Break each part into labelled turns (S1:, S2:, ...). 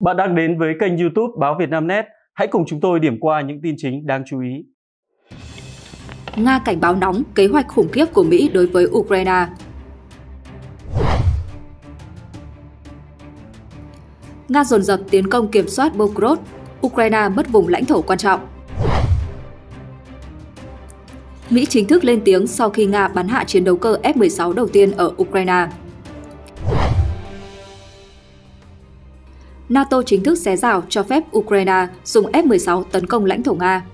S1: Bạn đang đến với kênh YouTube Báo Vietnamnet. Hãy cùng chúng tôi điểm qua những tin chính đáng chú ý.
S2: Nga cảnh báo nóng kế hoạch khủng khiếp của Mỹ đối với Ukraine. Nga dồn dập tiến công kiểm soát Belgorod, Ukraine mất vùng lãnh thổ quan trọng. Mỹ chính thức lên tiếng sau khi Nga bắn hạ chiến đấu cơ F-16 đầu tiên ở Ukraine. NATO chính thức xé rào cho phép Ukraine dùng F-16 tấn công lãnh thổ Nga.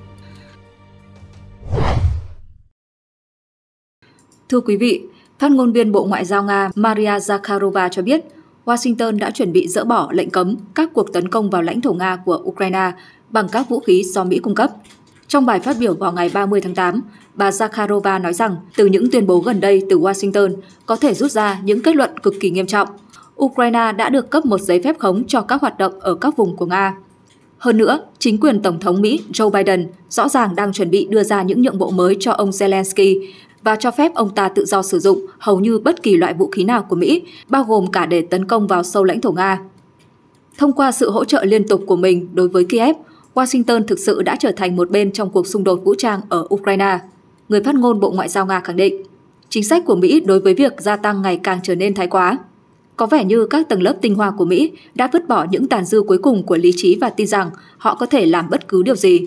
S2: Thưa quý vị, phát ngôn viên Bộ Ngoại giao Nga Maria Zakharova cho biết Washington đã chuẩn bị dỡ bỏ lệnh cấm các cuộc tấn công vào lãnh thổ Nga của Ukraine bằng các vũ khí do Mỹ cung cấp. Trong bài phát biểu vào ngày 30 tháng 8, bà Zakharova nói rằng từ những tuyên bố gần đây từ Washington có thể rút ra những kết luận cực kỳ nghiêm trọng. Ukraine đã được cấp một giấy phép khống cho các hoạt động ở các vùng của Nga. Hơn nữa, chính quyền Tổng thống Mỹ Joe Biden rõ ràng đang chuẩn bị đưa ra những nhượng bộ mới cho ông Zelensky và cho phép ông ta tự do sử dụng hầu như bất kỳ loại vũ khí nào của Mỹ, bao gồm cả để tấn công vào sâu lãnh thổ Nga. Thông qua sự hỗ trợ liên tục của mình đối với Kiev, Washington thực sự đã trở thành một bên trong cuộc xung đột vũ trang ở Ukraine. Người phát ngôn Bộ Ngoại giao Nga khẳng định, chính sách của Mỹ đối với việc gia tăng ngày càng trở nên thái quá. Có vẻ như các tầng lớp tinh hoa của Mỹ đã vứt bỏ những tàn dư cuối cùng của lý trí và tin rằng họ có thể làm bất cứ điều gì.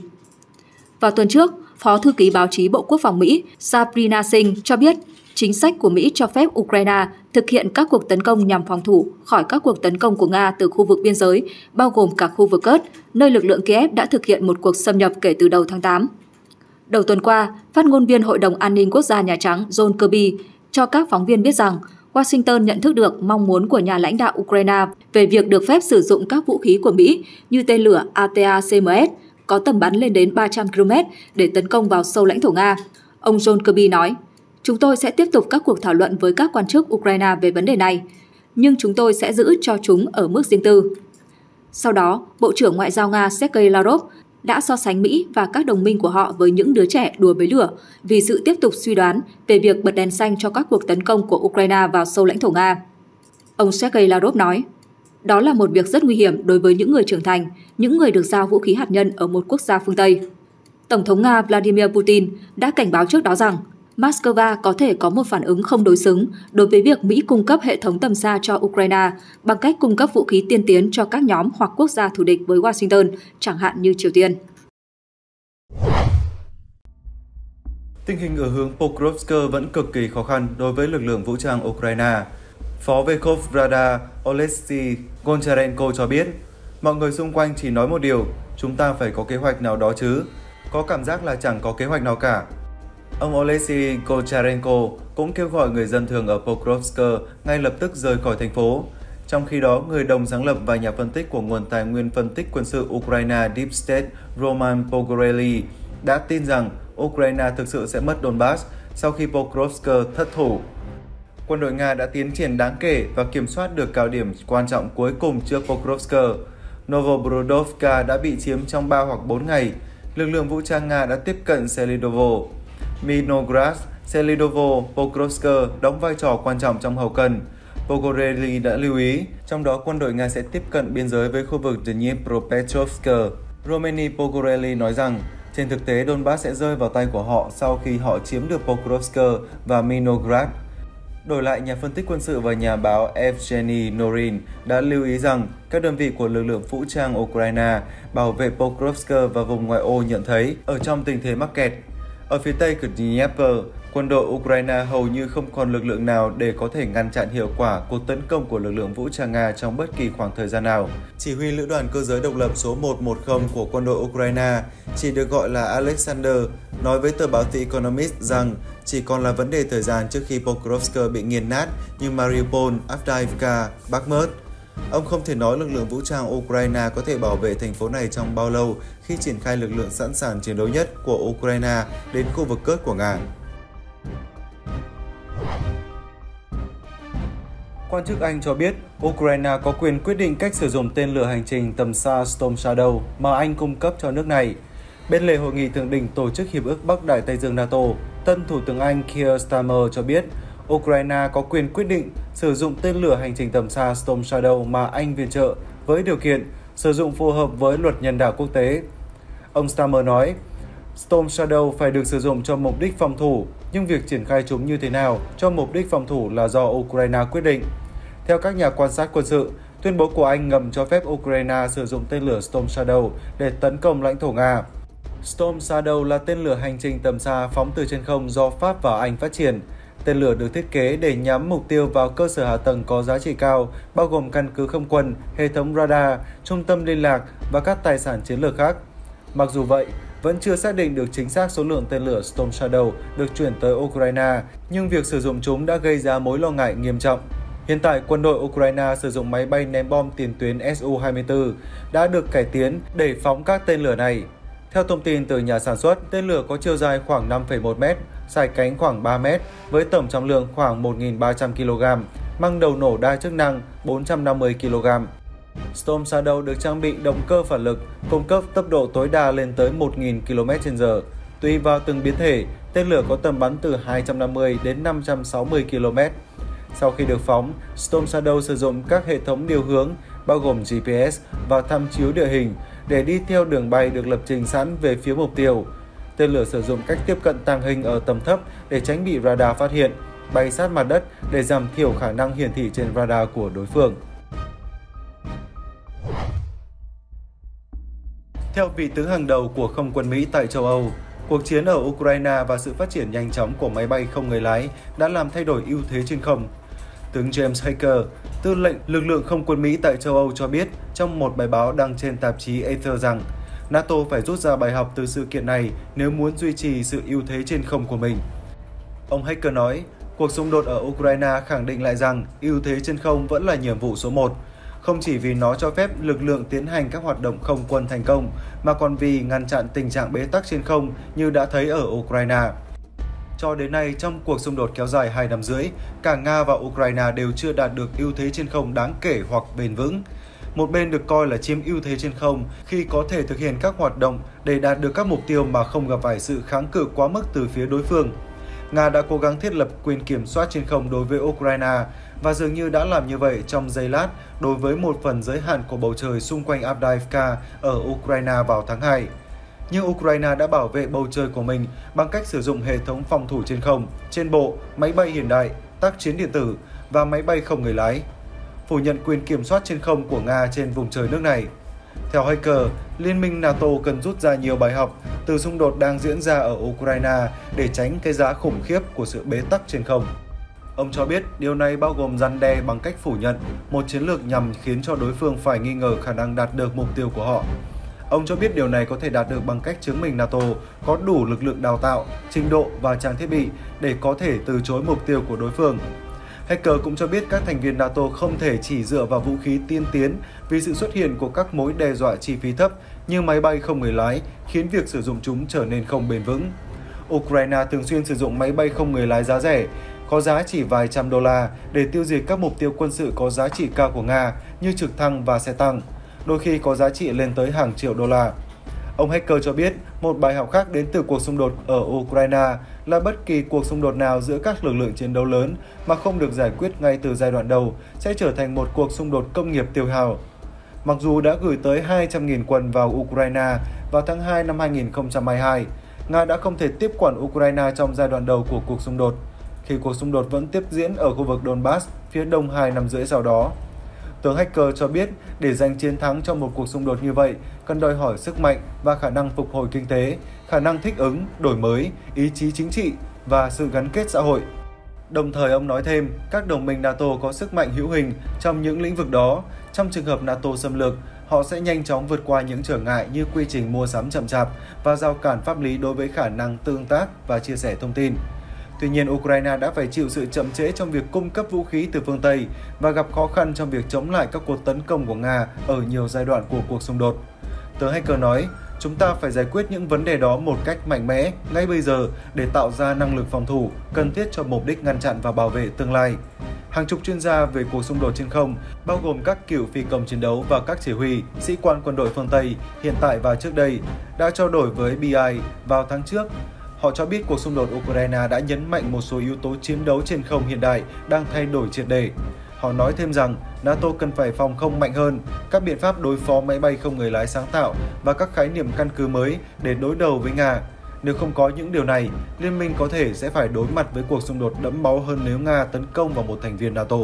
S2: Vào tuần trước, Phó Thư ký Báo chí Bộ Quốc phòng Mỹ Sabrina Singh cho biết chính sách của Mỹ cho phép Ukraine thực hiện các cuộc tấn công nhằm phòng thủ khỏi các cuộc tấn công của Nga từ khu vực biên giới, bao gồm cả khu vực Kursk, nơi lực lượng Kiev đã thực hiện một cuộc xâm nhập kể từ đầu tháng 8. Đầu tuần qua, phát ngôn viên Hội đồng An ninh Quốc gia Nhà Trắng John Kirby cho các phóng viên biết rằng Washington nhận thức được mong muốn của nhà lãnh đạo Ukraine về việc được phép sử dụng các vũ khí của Mỹ như tên lửa ATACMS có tầm bắn lên đến 300 km để tấn công vào sâu lãnh thổ Nga. Ông John Kirby nói, chúng tôi sẽ tiếp tục các cuộc thảo luận với các quan chức Ukraine về vấn đề này, nhưng chúng tôi sẽ giữ cho chúng ở mức riêng tư. Sau đó, Bộ trưởng Ngoại giao Nga Sergei Lavrov đã so sánh Mỹ và các đồng minh của họ với những đứa trẻ đùa với lửa vì sự tiếp tục suy đoán về việc bật đèn xanh cho các cuộc tấn công của Ukraine vào sâu lãnh thổ Nga. Ông Sergei Lavrov nói, đó là một việc rất nguy hiểm đối với những người trưởng thành, những người được giao vũ khí hạt nhân ở một quốc gia phương Tây. Tổng thống Nga Vladimir Putin đã cảnh báo trước đó rằng Moscow có thể có một phản ứng không đối xứng đối với việc Mỹ cung cấp hệ thống tầm xa cho Ukraine bằng cách cung cấp vũ khí tiên tiến cho các nhóm hoặc quốc gia thù địch với Washington, chẳng hạn như Triều Tiên.
S3: Tình hình ở hướng Pokrovsk vẫn cực kỳ khó khăn đối với lực lượng vũ trang Ukraine. Phó Verkhovna Rada Oleksiy Goncharenko cho biết, mọi người xung quanh chỉ nói một điều, chúng ta phải có kế hoạch nào đó chứ. Có cảm giác là chẳng có kế hoạch nào cả. Ông Oleksiy Goncharenko cũng kêu gọi người dân thường ở Pokrovsk ngay lập tức rời khỏi thành phố. Trong khi đó, người đồng sáng lập và nhà phân tích của nguồn tài nguyên phân tích quân sự Ukraine Deep State Roman Pogorely đã tin rằng Ukraine thực sự sẽ mất Donbass sau khi Pokrovsk thất thủ. Quân đội Nga đã tiến triển đáng kể và kiểm soát được cao điểm quan trọng cuối cùng trước Pokrovsk. Novobrodovka đã bị chiếm trong 3 hoặc 4 ngày. Lực lượng vũ trang Nga đã tiếp cận Selidovo, Minograd, Selidovo, Pokrovsk đóng vai trò quan trọng trong hậu cần. Pogorely đã lưu ý, trong đó quân đội Nga sẽ tiếp cận biên giới với khu vực Dnipropetrovsk. Romani Pogorely nói rằng, trên thực tế Donbass sẽ rơi vào tay của họ sau khi họ chiếm được Pokrovsk và Minograd. Đổi lại, nhà phân tích quân sự và nhà báo Evgeny Norin đã lưu ý rằng các đơn vị của lực lượng vũ trang Ukraine bảo vệ Pokrovsk và vùng ngoại ô nhận thấy ở trong tình thế mắc kẹt. Ở phía tây của Dnieper, quân đội Ukraine hầu như không còn lực lượng nào để có thể ngăn chặn hiệu quả cuộc tấn công của lực lượng vũ trang Nga trong bất kỳ khoảng thời gian nào. Chỉ huy lữ đoàn cơ giới độc lập số 110 của quân đội Ukraine, chỉ được gọi là Alexander, nói với tờ báo The Economist rằng chỉ còn là vấn đề thời gian trước khi Pokrovsk bị nghiền nát như Mariupol, Avdiivka, Bakhmut. Ông không thể nói lực lượng vũ trang Ukraine có thể bảo vệ thành phố này trong bao lâu khi triển khai lực lượng sẵn sàng chiến đấu nhất của Ukraine đến khu vực Kursk của Nga. Quan chức Anh cho biết Ukraine có quyền quyết định cách sử dụng tên lửa hành trình tầm xa Storm Shadow mà Anh cung cấp cho nước này. Bên lề hội nghị thượng đỉnh tổ chức Hiệp ước Bắc Đại Tây Dương NATO, tân Thủ tướng Anh Keir Starmer cho biết Ukraine có quyền quyết định sử dụng tên lửa hành trình tầm xa Storm Shadow mà Anh viện trợ với điều kiện sử dụng phù hợp với luật nhân đạo quốc tế. Ông Starmer nói, Storm Shadow phải được sử dụng cho mục đích phòng thủ, nhưng việc triển khai chúng như thế nào cho mục đích phòng thủ là do Ukraine quyết định. Theo các nhà quan sát quân sự, tuyên bố của Anh ngầm cho phép Ukraine sử dụng tên lửa Storm Shadow để tấn công lãnh thổ Nga. Storm Shadow là tên lửa hành trình tầm xa phóng từ trên không do Pháp và Anh phát triển. Tên lửa được thiết kế để nhắm mục tiêu vào cơ sở hạ tầng có giá trị cao, bao gồm căn cứ không quân, hệ thống radar, trung tâm liên lạc và các tài sản chiến lược khác. Mặc dù vậy, vẫn chưa xác định được chính xác số lượng tên lửa Storm Shadow được chuyển tới Ukraine, nhưng việc sử dụng chúng đã gây ra mối lo ngại nghiêm trọng. Hiện tại, quân đội Ukraine sử dụng máy bay ném bom tiền tuyến Su-24 đã được cải tiến để phóng các tên lửa này. Theo thông tin từ nhà sản xuất, tên lửa có chiều dài khoảng 5,1 m, dài cánh khoảng 3 m, với tổng trọng lượng khoảng 1.300 kg, mang đầu nổ đa chức năng 450 kg. Storm Shadow được trang bị động cơ phản lực, cung cấp tốc độ tối đa lên tới 1.000 km/h. Tùy vào từng biến thể, tên lửa có tầm bắn từ 250 đến 560 km. Sau khi được phóng, Storm Shadow sử dụng các hệ thống điều hướng, bao gồm GPS và tham chiếu địa hình, để đi theo đường bay được lập trình sẵn về phía mục tiêu. Tên lửa sử dụng cách tiếp cận tàng hình ở tầm thấp để tránh bị radar phát hiện, bay sát mặt đất để giảm thiểu khả năng hiển thị trên radar của đối phương. Theo vị tướng hàng đầu của không quân Mỹ tại châu Âu, cuộc chiến ở Ukraine và sự phát triển nhanh chóng của máy bay không người lái đã làm thay đổi ưu thế trên không. Tướng James Hacker, tư lệnh lực lượng không quân Mỹ tại châu Âu cho biết trong một bài báo đăng trên tạp chí Aether rằng NATO phải rút ra bài học từ sự kiện này nếu muốn duy trì sự ưu thế trên không của mình. Ông Hacker nói, cuộc xung đột ở Ukraine khẳng định lại rằng ưu thế trên không vẫn là nhiệm vụ số 1, không chỉ vì nó cho phép lực lượng tiến hành các hoạt động không quân thành công, mà còn vì ngăn chặn tình trạng bế tắc trên không như đã thấy ở Ukraine. Cho đến nay, trong cuộc xung đột kéo dài 2 năm rưỡi, cả Nga và Ukraine đều chưa đạt được ưu thế trên không đáng kể hoặc bền vững. Một bên được coi là chiếm ưu thế trên không khi có thể thực hiện các hoạt động để đạt được các mục tiêu mà không gặp phải sự kháng cự quá mức từ phía đối phương. Nga đã cố gắng thiết lập quyền kiểm soát trên không đối với Ukraine và dường như đã làm như vậy trong giây lát đối với một phần giới hạn của bầu trời xung quanh Avdiivka ở Ukraine vào tháng 2. Nhưng Ukraine đã bảo vệ bầu trời của mình bằng cách sử dụng hệ thống phòng thủ trên không, trên bộ, máy bay hiện đại, tác chiến điện tử và máy bay không người lái, phủ nhận quyền kiểm soát trên không của Nga trên vùng trời nước này. Theo Hacker, Liên minh NATO cần rút ra nhiều bài học từ xung đột đang diễn ra ở Ukraine để tránh cái giá khủng khiếp của sự bế tắc trên không. Ông cho biết điều này bao gồm răn đe bằng cách phủ nhận một chiến lược nhằm khiến cho đối phương phải nghi ngờ khả năng đạt được mục tiêu của họ. Ông cho biết điều này có thể đạt được bằng cách chứng minh NATO có đủ lực lượng đào tạo, trình độ và trang thiết bị để có thể từ chối mục tiêu của đối phương. Hacker cũng cho biết các thành viên NATO không thể chỉ dựa vào vũ khí tiên tiến vì sự xuất hiện của các mối đe dọa chi phí thấp như máy bay không người lái khiến việc sử dụng chúng trở nên không bền vững. Ukraine thường xuyên sử dụng máy bay không người lái giá rẻ, có giá chỉ vài trăm đô la để tiêu diệt các mục tiêu quân sự có giá trị cao của Nga như trực thăng và xe tăng, đôi khi có giá trị lên tới hàng triệu đô la. Ông Hacker cho biết một bài học khác đến từ cuộc xung đột ở Ukraine là bất kỳ cuộc xung đột nào giữa các lực lượng chiến đấu lớn mà không được giải quyết ngay từ giai đoạn đầu sẽ trở thành một cuộc xung đột công nghiệp tiêu hao. Mặc dù đã gửi tới 200.000 quân vào Ukraine vào tháng 2 năm 2022, Nga đã không thể tiếp quản Ukraine trong giai đoạn đầu của cuộc xung đột, khi cuộc xung đột vẫn tiếp diễn ở khu vực Donbass phía đông 2 năm rưỡi sau đó. Tướng Hacker cho biết để giành chiến thắng trong một cuộc xung đột như vậy cần đòi hỏi sức mạnh và khả năng phục hồi kinh tế, khả năng thích ứng, đổi mới, ý chí chính trị và sự gắn kết xã hội. Đồng thời ông nói thêm, các đồng minh NATO có sức mạnh hữu hình trong những lĩnh vực đó. Trong trường hợp NATO xâm lược, họ sẽ nhanh chóng vượt qua những trở ngại như quy trình mua sắm chậm chạp và rào cản pháp lý đối với khả năng tương tác và chia sẻ thông tin. Tuy nhiên, Ukraine đã phải chịu sự chậm trễ trong việc cung cấp vũ khí từ phương Tây và gặp khó khăn trong việc chống lại các cuộc tấn công của Nga ở nhiều giai đoạn của cuộc xung đột. Tướng Hacker nói, chúng ta phải giải quyết những vấn đề đó một cách mạnh mẽ ngay bây giờ để tạo ra năng lực phòng thủ cần thiết cho mục đích ngăn chặn và bảo vệ tương lai. Hàng chục chuyên gia về cuộc xung đột trên không, bao gồm các cựu phi công chiến đấu và các chỉ huy, sĩ quan quân đội phương Tây hiện tại và trước đây, đã trao đổi với BI vào tháng trước. Họ cho biết cuộc xung đột Ukraine đã nhấn mạnh một số yếu tố chiến đấu trên không hiện đại đang thay đổi triệt để. Họ nói thêm rằng NATO cần phải phòng không mạnh hơn, các biện pháp đối phó máy bay không người lái sáng tạo và các khái niệm căn cứ mới để đối đầu với Nga. Nếu không có những điều này, liên minh có thể sẽ phải đối mặt với cuộc xung đột đẫm máu hơn nếu Nga tấn công vào một thành viên NATO.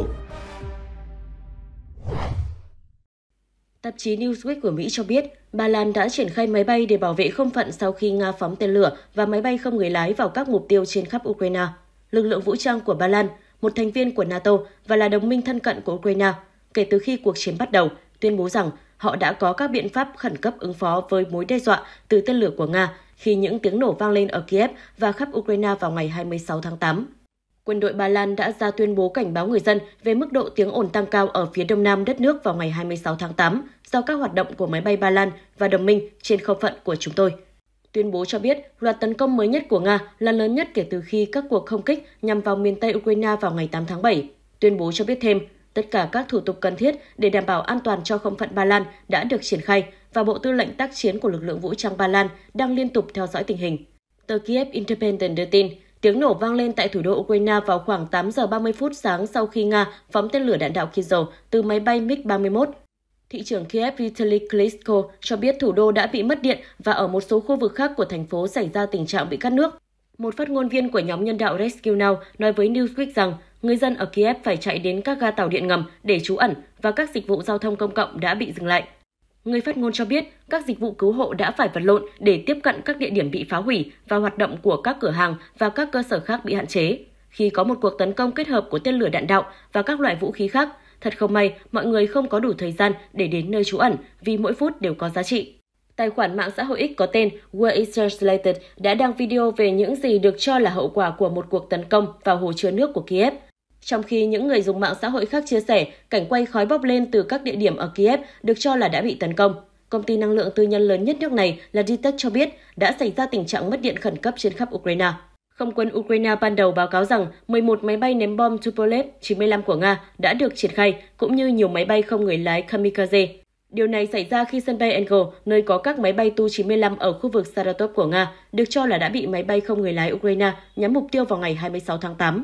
S4: Tạp chí Newsweek của Mỹ cho biết, Ba Lan đã triển khai máy bay để bảo vệ không phận sau khi Nga phóng tên lửa và máy bay không người lái vào các mục tiêu trên khắp Ukraine. Lực lượng vũ trang của Ba Lan, một thành viên của NATO và là đồng minh thân cận của Ukraine, kể từ khi cuộc chiến bắt đầu, tuyên bố rằng họ đã có các biện pháp khẩn cấp ứng phó với mối đe dọa từ tên lửa của Nga khi những tiếng nổ vang lên ở Kiev và khắp Ukraine vào ngày 26 tháng 8. Quân đội Ba Lan đã ra tuyên bố cảnh báo người dân về mức độ tiếng ồn tăng cao ở phía đông nam đất nước vào ngày 26 tháng 8 do các hoạt động của máy bay Ba Lan và đồng minh trên không phận của chúng tôi. Tuyên bố cho biết loạt tấn công mới nhất của Nga là lớn nhất kể từ khi các cuộc không kích nhằm vào miền Tây Ukraine vào ngày 8 tháng 7. Tuyên bố cho biết thêm, tất cả các thủ tục cần thiết để đảm bảo an toàn cho không phận Ba Lan đã được triển khai và Bộ Tư lệnh tác chiến của lực lượng vũ trang Ba Lan đang liên tục theo dõi tình hình. Tờ Kiev Independent đưa tin, tiếng nổ vang lên tại thủ đô Ukraine vào khoảng 8 giờ 30 phút sáng sau khi Nga phóng tên lửa đạn đạo Kinzhal từ máy bay MiG-31. Thị trưởng Kiev Vitaly Klitschko cho biết thủ đô đã bị mất điện và ở một số khu vực khác của thành phố xảy ra tình trạng bị cắt nước. Một phát ngôn viên của nhóm nhân đạo Rescue Now nói với Newsweek rằng người dân ở Kiev phải chạy đến các ga tàu điện ngầm để trú ẩn và các dịch vụ giao thông công cộng đã bị dừng lại. Người phát ngôn cho biết các dịch vụ cứu hộ đã phải vật lộn để tiếp cận các địa điểm bị phá hủy và hoạt động của các cửa hàng và các cơ sở khác bị hạn chế. Khi có một cuộc tấn công kết hợp của tên lửa đạn đạo và các loại vũ khí khác, thật không may mọi người không có đủ thời gian để đến nơi trú ẩn vì mỗi phút đều có giá trị. Tài khoản mạng xã hội X có tên Where It Translated đã đăng video về những gì được cho là hậu quả của một cuộc tấn công vào hồ chứa nước của Kiev. Trong khi những người dùng mạng xã hội khác chia sẻ cảnh quay khói bốc lên từ các địa điểm ở Kiev được cho là đã bị tấn công, công ty năng lượng tư nhân lớn nhất nước này là DTEK cho biết đã xảy ra tình trạng mất điện khẩn cấp trên khắp Ukraine. Không quân Ukraine ban đầu báo cáo rằng 11 máy bay ném bom Tupolev 95 của Nga đã được triển khai, cũng như nhiều máy bay không người lái kamikaze. Điều này xảy ra khi sân bay Engel, nơi có các máy bay Tu-95 ở khu vực Saratov của Nga, được cho là đã bị máy bay không người lái Ukraine nhắm mục tiêu vào ngày 26 tháng 8.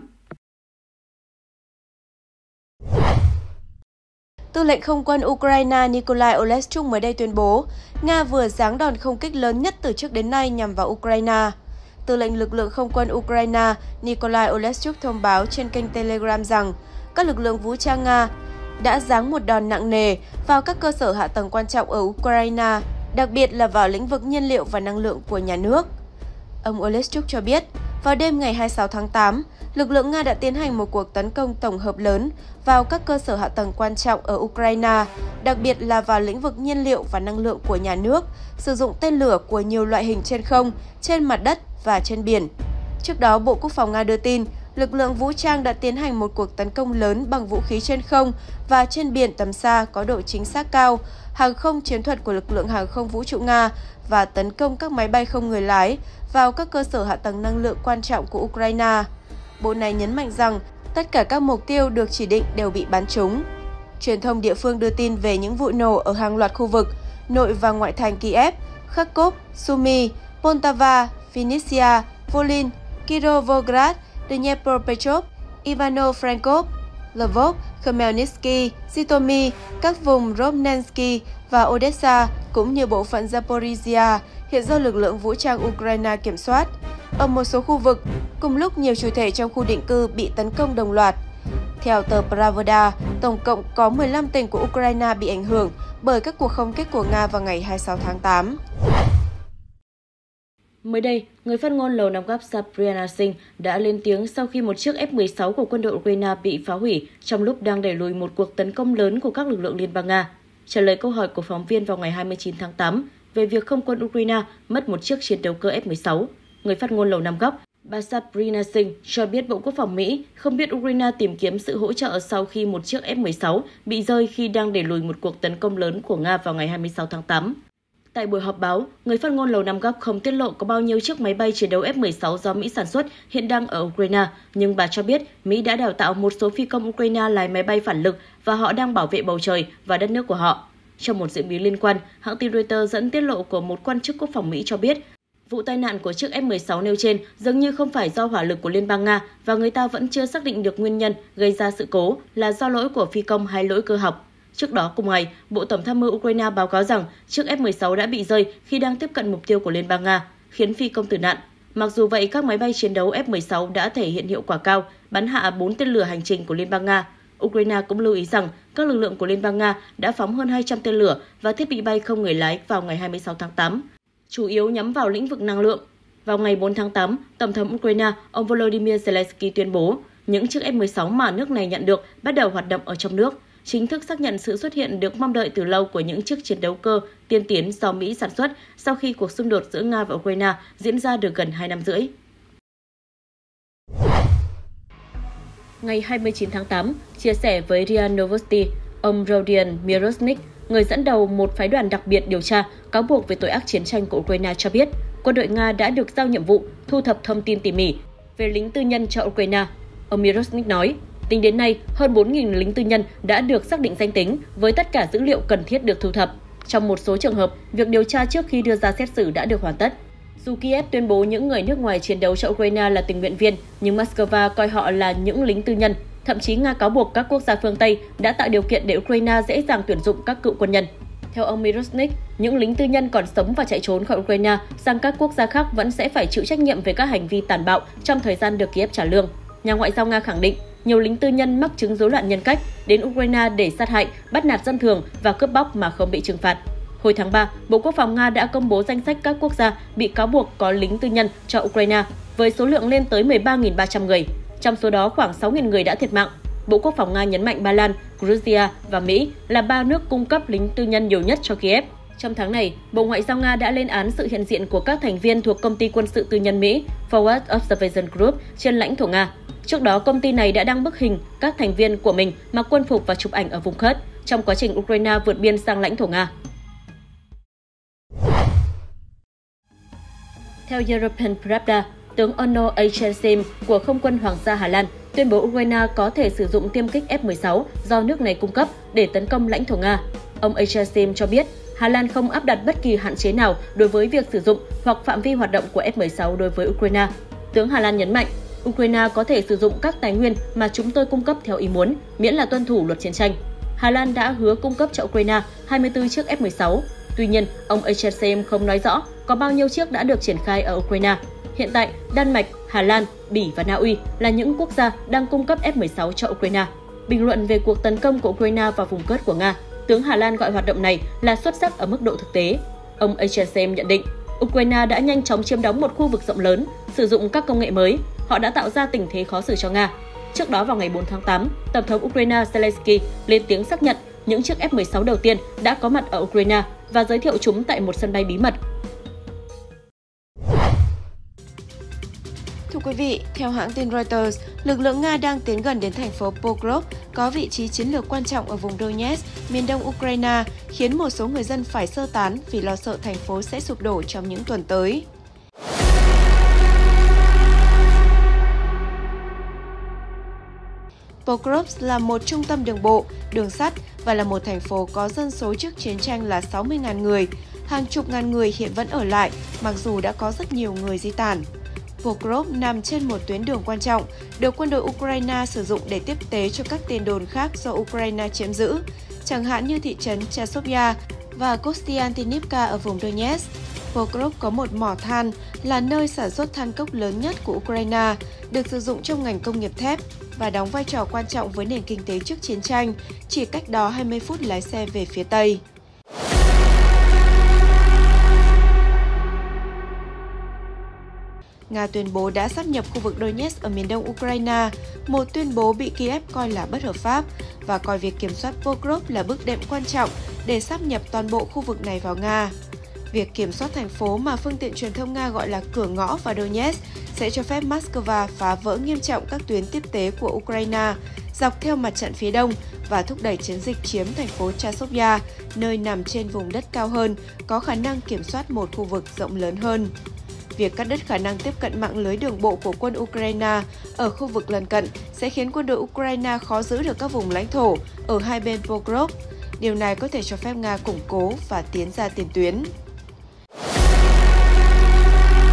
S5: Tư lệnh không quân Ukraine Nikolai Oleshchuk mới đây tuyên bố Nga vừa giáng đòn không kích lớn nhất từ trước đến nay nhằm vào Ukraine. Tư lệnh lực lượng không quân Ukraine Nikolai Oleshchuk thông báo trên kênh Telegram rằng các lực lượng vũ trang Nga đã giáng một đòn nặng nề vào các cơ sở hạ tầng quan trọng ở Ukraine, đặc biệt là vào lĩnh vực nhiên liệu và năng lượng của nhà nước. Ông Oleshchuk cho biết, vào đêm ngày 26 tháng 8, lực lượng Nga đã tiến hành một cuộc tấn công tổng hợp lớn vào các cơ sở hạ tầng quan trọng ở Ukraine, đặc biệt là vào lĩnh vực nhiên liệu và năng lượng của nhà nước, sử dụng tên lửa của nhiều loại hình trên không, trên mặt đất và trên biển. Trước đó, Bộ Quốc phòng Nga đưa tin, lực lượng vũ trang đã tiến hành một cuộc tấn công lớn bằng vũ khí trên không và trên biển tầm xa có độ chính xác cao, hàng không chiến thuật của lực lượng hàng không vũ trụ Nga và tấn công các máy bay không người lái vào các cơ sở hạ tầng năng lượng quan trọng của Ukraine. Bộ này nhấn mạnh rằng tất cả các mục tiêu được chỉ định đều bị bắn trúng. Truyền thông địa phương đưa tin về những vụ nổ ở hàng loạt khu vực nội và ngoại thành Kiev, Kharkov, Sumy, Poltava, Vinnytsia, Volyn, Kirovograd, Dnipropetrovsk, Ivano-Frankivsk, Lvov, Khmelnytsky, Zhytomyr, các vùng Rovnensky và Odessa cũng như bộ phận Zaporizhia hiện do lực lượng vũ trang Ukraine kiểm soát. Ở một số khu vực, cùng lúc nhiều chủ thể trong khu định cư bị tấn công đồng loạt. Theo tờ Pravda, tổng cộng có 15 tỉnh của Ukraine bị ảnh hưởng bởi các cuộc không kích của Nga vào ngày 26 tháng 8.
S4: Mới đây, người phát ngôn Lầu Năm Góc Sabrina Singh đã lên tiếng sau khi một chiếc F-16 của quân đội Ukraine bị phá hủy trong lúc đang đẩy lùi một cuộc tấn công lớn của các lực lượng Liên bang Nga. Trả lời câu hỏi của phóng viên vào ngày 29 tháng 8 về việc không quân Ukraine mất một chiếc chiến đấu cơ F-16, người phát ngôn Lầu Năm Góc, bà Sabrina Singh cho biết Bộ Quốc phòng Mỹ không biết Ukraine tìm kiếm sự hỗ trợ sau khi một chiếc F-16 bị rơi khi đang đẩy lùi một cuộc tấn công lớn của Nga vào ngày 26 tháng 8. Tại buổi họp báo, người phát ngôn Lầu Năm Góc không tiết lộ có bao nhiêu chiếc máy bay chiến đấu F-16 do Mỹ sản xuất hiện đang ở Ukraine, nhưng bà cho biết Mỹ đã đào tạo một số phi công Ukraine lái máy bay phản lực và họ đang bảo vệ bầu trời và đất nước của họ. Trong một diễn biến liên quan, hãng tin Reuters dẫn tiết lộ của một quan chức quốc phòng Mỹ cho biết, Vụ tai nạn của chiếc F-16 nêu trên dường như không phải do hỏa lực của Liên bang Nga và người ta vẫn chưa xác định được nguyên nhân gây ra sự cố là do lỗi của phi công hay lỗi cơ học. Trước đó cùng ngày, Bộ Tổng tham mưu Ukraine báo cáo rằng chiếc F-16 đã bị rơi khi đang tiếp cận mục tiêu của Liên bang Nga, khiến phi công tử nạn. Mặc dù vậy, các máy bay chiến đấu F-16 đã thể hiện hiệu quả cao, bắn hạ 4 tên lửa hành trình của Liên bang Nga. Ukraine cũng lưu ý rằng các lực lượng của Liên bang Nga đã phóng hơn 200 tên lửa và thiết bị bay không người lái vào ngày 26 tháng 8, chủ yếu nhắm vào lĩnh vực năng lượng. Vào ngày 4 tháng 8, Tổng thống Ukraine ông Volodymyr Zelensky tuyên bố những chiếc F-16 mà nước này nhận được bắt đầu hoạt động ở trong nước, chính thức xác nhận sự xuất hiện được mong đợi từ lâu của những chiếc chiến đấu cơ tiên tiến do Mỹ sản xuất sau khi cuộc xung đột giữa Nga và Ukraine diễn ra được gần 2 năm rưỡi. Ngày 29 tháng 8, chia sẻ với RIA Novosti, ông Rodion Mirosnik, người dẫn đầu một phái đoàn đặc biệt điều tra cáo buộc về tội ác chiến tranh của Ukraine cho biết, quân đội Nga đã được giao nhiệm vụ thu thập thông tin tỉ mỉ về lính tư nhân cho Ukraine. Ông Mirosnik nói, tính đến nay, hơn 4.000 lính tư nhân đã được xác định danh tính với tất cả dữ liệu cần thiết được thu thập. Trong một số trường hợp, việc điều tra trước khi đưa ra xét xử đã được hoàn tất. Dù Kiev tuyên bố những người nước ngoài chiến đấu cho Ukraine là tình nguyện viên, nhưng Moscow coi họ là những lính tư nhân. Thậm chí Nga cáo buộc các quốc gia phương Tây đã tạo điều kiện để Ukraine dễ dàng tuyển dụng các cựu quân nhân. Theo ông Mirosnik, những lính tư nhân còn sống và chạy trốn khỏi Ukraine sang các quốc gia khác vẫn sẽ phải chịu trách nhiệm về các hành vi tàn bạo trong thời gian được Kiev trả lương. Nhà ngoại giao Nga khẳng định, nhiều lính tư nhân mắc chứng rối loạn nhân cách đến Ukraine để sát hại, bắt nạt dân thường và cướp bóc mà không bị trừng phạt. Hồi tháng 3, Bộ Quốc phòng Nga đã công bố danh sách các quốc gia bị cáo buộc có lính tư nhân cho Ukraine, với số lượng lên tới 13.300 người. Trong số đó, khoảng 6.000 người đã thiệt mạng. Bộ Quốc phòng Nga nhấn mạnh Ba Lan, Georgia và Mỹ là 3 nước cung cấp lính tư nhân nhiều nhất cho Kiev. Trong tháng này, Bộ Ngoại giao Nga đã lên án sự hiện diện của các thành viên thuộc công ty quân sự tư nhân Mỹ Forward Observation Group trên lãnh thổ Nga. Trước đó, công ty này đã đăng bức hình các thành viên của mình mặc quân phục và chụp ảnh ở vùng Kursk trong quá trình Ukraine vượt biên sang lãnh thổ Nga. Theo European Pravda, tướng Ono Achesim của Không quân Hoàng gia Hà Lan tuyên bố Ukraine có thể sử dụng tiêm kích F-16 do nước này cung cấp để tấn công lãnh thổ Nga. Ông Achesim cho biết Hà Lan không áp đặt bất kỳ hạn chế nào đối với việc sử dụng hoặc phạm vi hoạt động của F-16 đối với Ukraine. Tướng Hà Lan nhấn mạnh, Ukraine có thể sử dụng các tài nguyên mà chúng tôi cung cấp theo ý muốn, miễn là tuân thủ luật chiến tranh. Hà Lan đã hứa cung cấp cho Ukraine 24 chiếc F-16. Tuy nhiên, ông Achesim không nói rõ có bao nhiêu chiếc đã được triển khai ở Ukraine. Hiện tại, Đan Mạch, Hà Lan, Bỉ và Na Uy là những quốc gia đang cung cấp F-16 cho Ukraine. Bình luận về cuộc tấn công của Ukraine vào vùng Kursk của Nga, tướng Hà Lan gọi hoạt động này là xuất sắc ở mức độ thực tế. Ông Achesim nhận định, Ukraine đã nhanh chóng chiếm đóng một khu vực rộng lớn, sử dụng các công nghệ mới. Họ đã tạo ra tình thế khó xử cho Nga. Trước đó vào ngày 4 tháng 8, Tổng thống Ukraine Zelensky lên tiếng xác nhận những chiếc F-16 đầu tiên đã có mặt ở Ukraine và giới thiệu chúng tại một sân bay bí mật.
S5: Thưa quý vị, theo hãng tin Reuters, lực lượng Nga đang tiến gần đến thành phố Pokrov, có vị trí chiến lược quan trọng ở vùng Donetsk, miền đông Ukraine, khiến một số người dân phải sơ tán vì lo sợ thành phố sẽ sụp đổ trong những tuần tới. Pokrov là một trung tâm đường bộ, đường sắt và là một thành phố có dân số trước chiến tranh là 60.000 người. Hàng chục ngàn người hiện vẫn ở lại, mặc dù đã có rất nhiều người di tản. Pokrov nằm trên một tuyến đường quan trọng, được quân đội Ukraine sử dụng để tiếp tế cho các tên đồn khác do Ukraine chiếm giữ, chẳng hạn như thị trấn Chasovia và Kostiantynivka ở vùng Donetsk. Pokrov có một mỏ than, là nơi sản xuất than cốc lớn nhất của Ukraine, được sử dụng trong ngành công nghiệp thép và đóng vai trò quan trọng với nền kinh tế trước chiến tranh, chỉ cách đó 20 phút lái xe về phía Tây. Nga tuyên bố đã sáp nhập khu vực Donetsk ở miền đông Ukraine, một tuyên bố bị Kiev coi là bất hợp pháp và coi việc kiểm soát Pokrov là bước đệm quan trọng để sáp nhập toàn bộ khu vực này vào Nga. Việc kiểm soát thành phố mà phương tiện truyền thông Nga gọi là cửa ngõ vào Donetsk sẽ cho phép Moscow phá vỡ nghiêm trọng các tuyến tiếp tế của Ukraine dọc theo mặt trận phía đông và thúc đẩy chiến dịch chiếm thành phố Chasovia, nơi nằm trên vùng đất cao hơn, có khả năng kiểm soát một khu vực rộng lớn hơn. Việc cắt đứt khả năng tiếp cận mạng lưới đường bộ của quân Ukraine ở khu vực lân cận sẽ khiến quân đội Ukraine khó giữ được các vùng lãnh thổ ở hai bên Pokrov. Điều này có thể cho phép Nga củng cố và tiến ra tiền tuyến.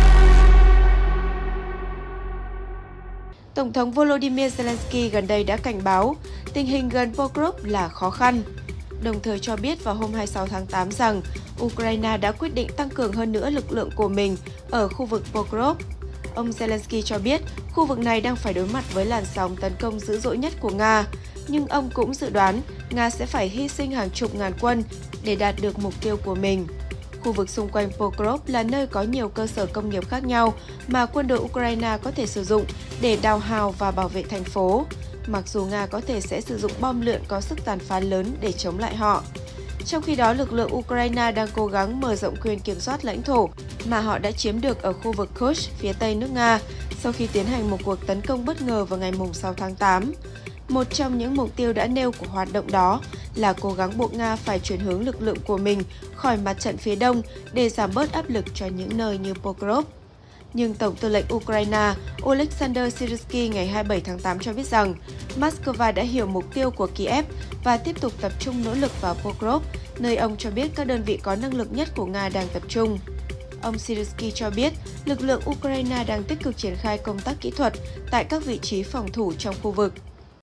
S5: Tổng thống Volodymyr Zelensky gần đây đã cảnh báo tình hình gần Pokrovsk là khó khăn, đồng thời cho biết vào hôm 26 tháng 8 rằng Ukraine đã quyết định tăng cường hơn nữa lực lượng của mình ở khu vực Pokrovsk. Ông Zelensky cho biết khu vực này đang phải đối mặt với làn sóng tấn công dữ dội nhất của Nga, nhưng ông cũng dự đoán Nga sẽ phải hy sinh hàng chục ngàn quân để đạt được mục tiêu của mình. Khu vực xung quanh Pokrovsk là nơi có nhiều cơ sở công nghiệp khác nhau mà quân đội Ukraine có thể sử dụng để đào hào và bảo vệ thành phố, mặc dù Nga có thể sẽ sử dụng bom lượn có sức tàn phá lớn để chống lại họ. Trong khi đó, lực lượng Ukraine đang cố gắng mở rộng quyền kiểm soát lãnh thổ mà họ đã chiếm được ở khu vực Kursk, phía tây nước Nga, sau khi tiến hành một cuộc tấn công bất ngờ vào ngày 6 tháng 8. Một trong những mục tiêu đã nêu của hoạt động đó là cố gắng buộc Nga phải chuyển hướng lực lượng của mình khỏi mặt trận phía đông để giảm bớt áp lực cho những nơi như Pokrovsk. Nhưng Tổng tư lệnh Ukraine Oleksandr Syrsky ngày 27 tháng 8 cho biết rằng Moscow đã hiểu mục tiêu của Kiev và tiếp tục tập trung nỗ lực vào Pokrovsk, nơi ông cho biết các đơn vị có năng lực nhất của Nga đang tập trung. Ông Syrsky cho biết lực lượng Ukraine đang tích cực triển khai công tác kỹ thuật tại các vị trí phòng thủ trong khu vực.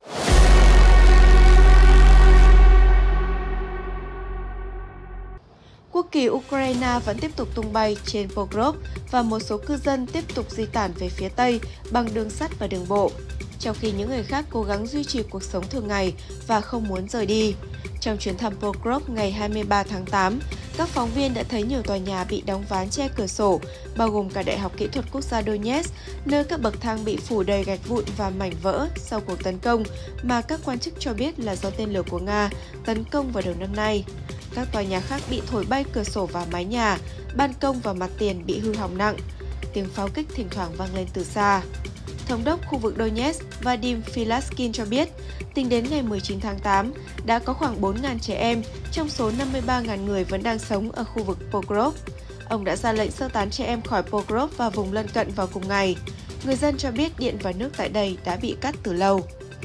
S5: Quốc kỳ Ukraine vẫn tiếp tục tung bay trên Pokrovsk và một số cư dân tiếp tục di tản về phía Tây bằng đường sắt và đường bộ, trong khi những người khác cố gắng duy trì cuộc sống thường ngày và không muốn rời đi. Trong chuyến thăm Pokrovsk ngày 23 tháng 8, các phóng viên đã thấy nhiều tòa nhà bị đóng ván che cửa sổ, bao gồm cả Đại học Kỹ thuật Quốc gia Donetsk, nơi các bậc thang bị phủ đầy gạch vụn và mảnh vỡ sau cuộc tấn công mà các quan chức cho biết là do tên lửa của Nga tấn công vào đầu năm nay. Các tòa nhà khác bị thổi bay cửa sổ và mái nhà, ban công và mặt tiền bị hư hỏng nặng. Tiếng pháo kích thỉnh thoảng vang lên từ xa. Thống đốc khu vực Donetsk Vadim Filaskin cho biết, tính đến ngày 19 tháng 8, đã có khoảng 4.000 trẻ em trong số 53.000 người vẫn đang sống ở khu vực Pokrovsk. Ông đã ra lệnh sơ tán trẻ em khỏi Pokrovsk và vùng lân cận vào cùng ngày. Người dân cho biết điện và nước tại đây đã bị cắt từ lâu.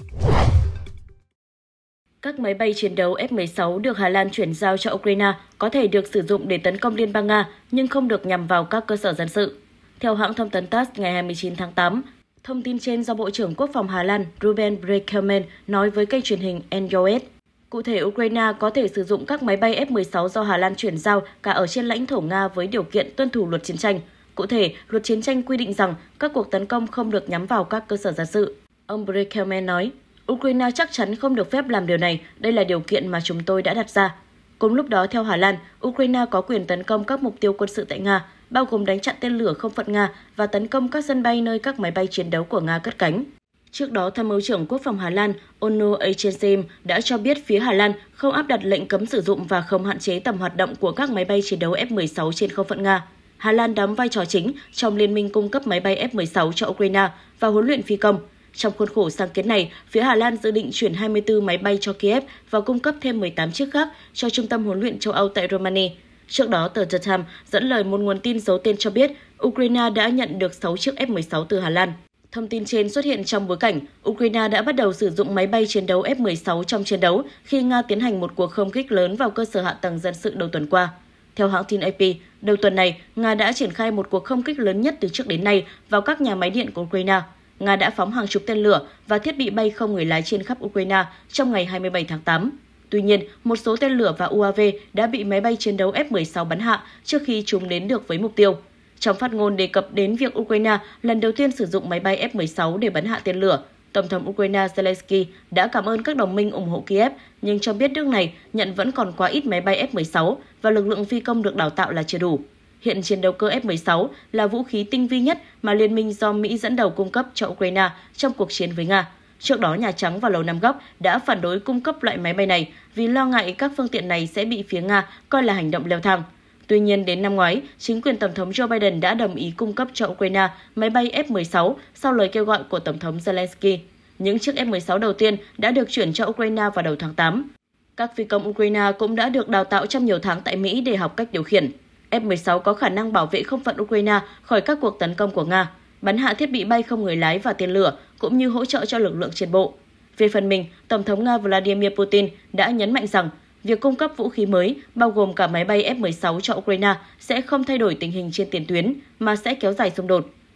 S4: Các máy bay chiến đấu F-16 được Hà Lan chuyển giao cho Ukraine có thể được sử dụng để tấn công Liên bang Nga, nhưng không được nhằm vào các cơ sở dân sự. Theo hãng thông tấn TASS ngày 29 tháng 8, thông tin trên do Bộ trưởng Quốc phòng Hà Lan Ruben Brekelmans nói với kênh truyền hình NOS. Cụ thể, Ukraine có thể sử dụng các máy bay F-16 do Hà Lan chuyển giao cả ở trên lãnh thổ Nga với điều kiện tuân thủ luật chiến tranh. Cụ thể, luật chiến tranh quy định rằng các cuộc tấn công không được nhắm vào các cơ sở dân sự. Ông Brekelmans nói, Ukraine chắc chắn không được phép làm điều này, đây là điều kiện mà chúng tôi đã đặt ra. Cùng lúc đó, theo Hà Lan, Ukraine có quyền tấn công các mục tiêu quân sự tại Nga, bao gồm đánh chặn tên lửa không phận Nga và tấn công các sân bay nơi các máy bay chiến đấu của Nga cất cánh. Trước đó, Tham mưu trưởng Quốc phòng Hà Lan Onno Achesim đã cho biết phía Hà Lan không áp đặt lệnh cấm sử dụng và không hạn chế tầm hoạt động của các máy bay chiến đấu F-16 trên không phận Nga. Hà Lan đóng vai trò chính trong liên minh cung cấp máy bay F-16 cho Ukraine và huấn luyện phi công. Trong khuôn khổ sáng kiến này, phía Hà Lan dự định chuyển 24 máy bay cho Kiev và cung cấp thêm 18 chiếc khác cho Trung tâm huấn luyện châu Âu tại Romania. Trước đó, tờ The Times dẫn lời một nguồn tin giấu tên cho biết Ukraine đã nhận được 6 chiếc F-16 từ Hà Lan. Thông tin trên xuất hiện trong bối cảnh Ukraine đã bắt đầu sử dụng máy bay chiến đấu F-16 trong chiến đấu khi Nga tiến hành một cuộc không kích lớn vào cơ sở hạ tầng dân sự đầu tuần qua. Theo hãng tin AP, đầu tuần này, Nga đã triển khai một cuộc không kích lớn nhất từ trước đến nay vào các nhà máy điện của Ukraine. Nga đã phóng hàng chục tên lửa và thiết bị bay không người lái trên khắp Ukraine trong ngày 27 tháng 8. Tuy nhiên, một số tên lửa và UAV đã bị máy bay chiến đấu F-16 bắn hạ trước khi chúng đến được với mục tiêu. Trong phát ngôn đề cập đến việc Ukraine lần đầu tiên sử dụng máy bay F-16 để bắn hạ tên lửa, Tổng thống Ukraine Zelensky đã cảm ơn các đồng minh ủng hộ Kiev, nhưng cho biết nước này nhận vẫn còn quá ít máy bay F-16 và lực lượng phi công được đào tạo là chưa đủ. Hiện chiến đấu cơ F-16 là vũ khí tinh vi nhất mà Liên minh do Mỹ dẫn đầu cung cấp cho Ukraine trong cuộc chiến với Nga. Trước đó, Nhà Trắng và Lầu Năm Góc đã phản đối cung cấp loại máy bay này vì lo ngại các phương tiện này sẽ bị phía Nga coi là hành động leo thang. Tuy nhiên, đến năm ngoái, chính quyền Tổng thống Joe Biden đã đồng ý cung cấp cho Ukraine máy bay F-16 sau lời kêu gọi của Tổng thống Zelensky. Những chiếc F-16 đầu tiên đã được chuyển cho Ukraine vào đầu tháng 8. Các phi công Ukraine cũng đã được đào tạo trong nhiều tháng tại Mỹ để học cách điều khiển. F-16 có khả năng bảo vệ không phận Ukraine khỏi các cuộc tấn công của Nga, bắn hạ thiết bị bay không người lái và tên lửa, cũng như hỗ trợ cho lực lượng trên bộ. Về phần mình, Tổng thống Nga Vladimir Putin đã nhấn mạnh rằng việc cung cấp vũ khí mới, bao gồm cả máy bay F-16 cho Ukraine, sẽ không thay đổi tình hình trên tiền tuyến, mà sẽ kéo dài xung đột.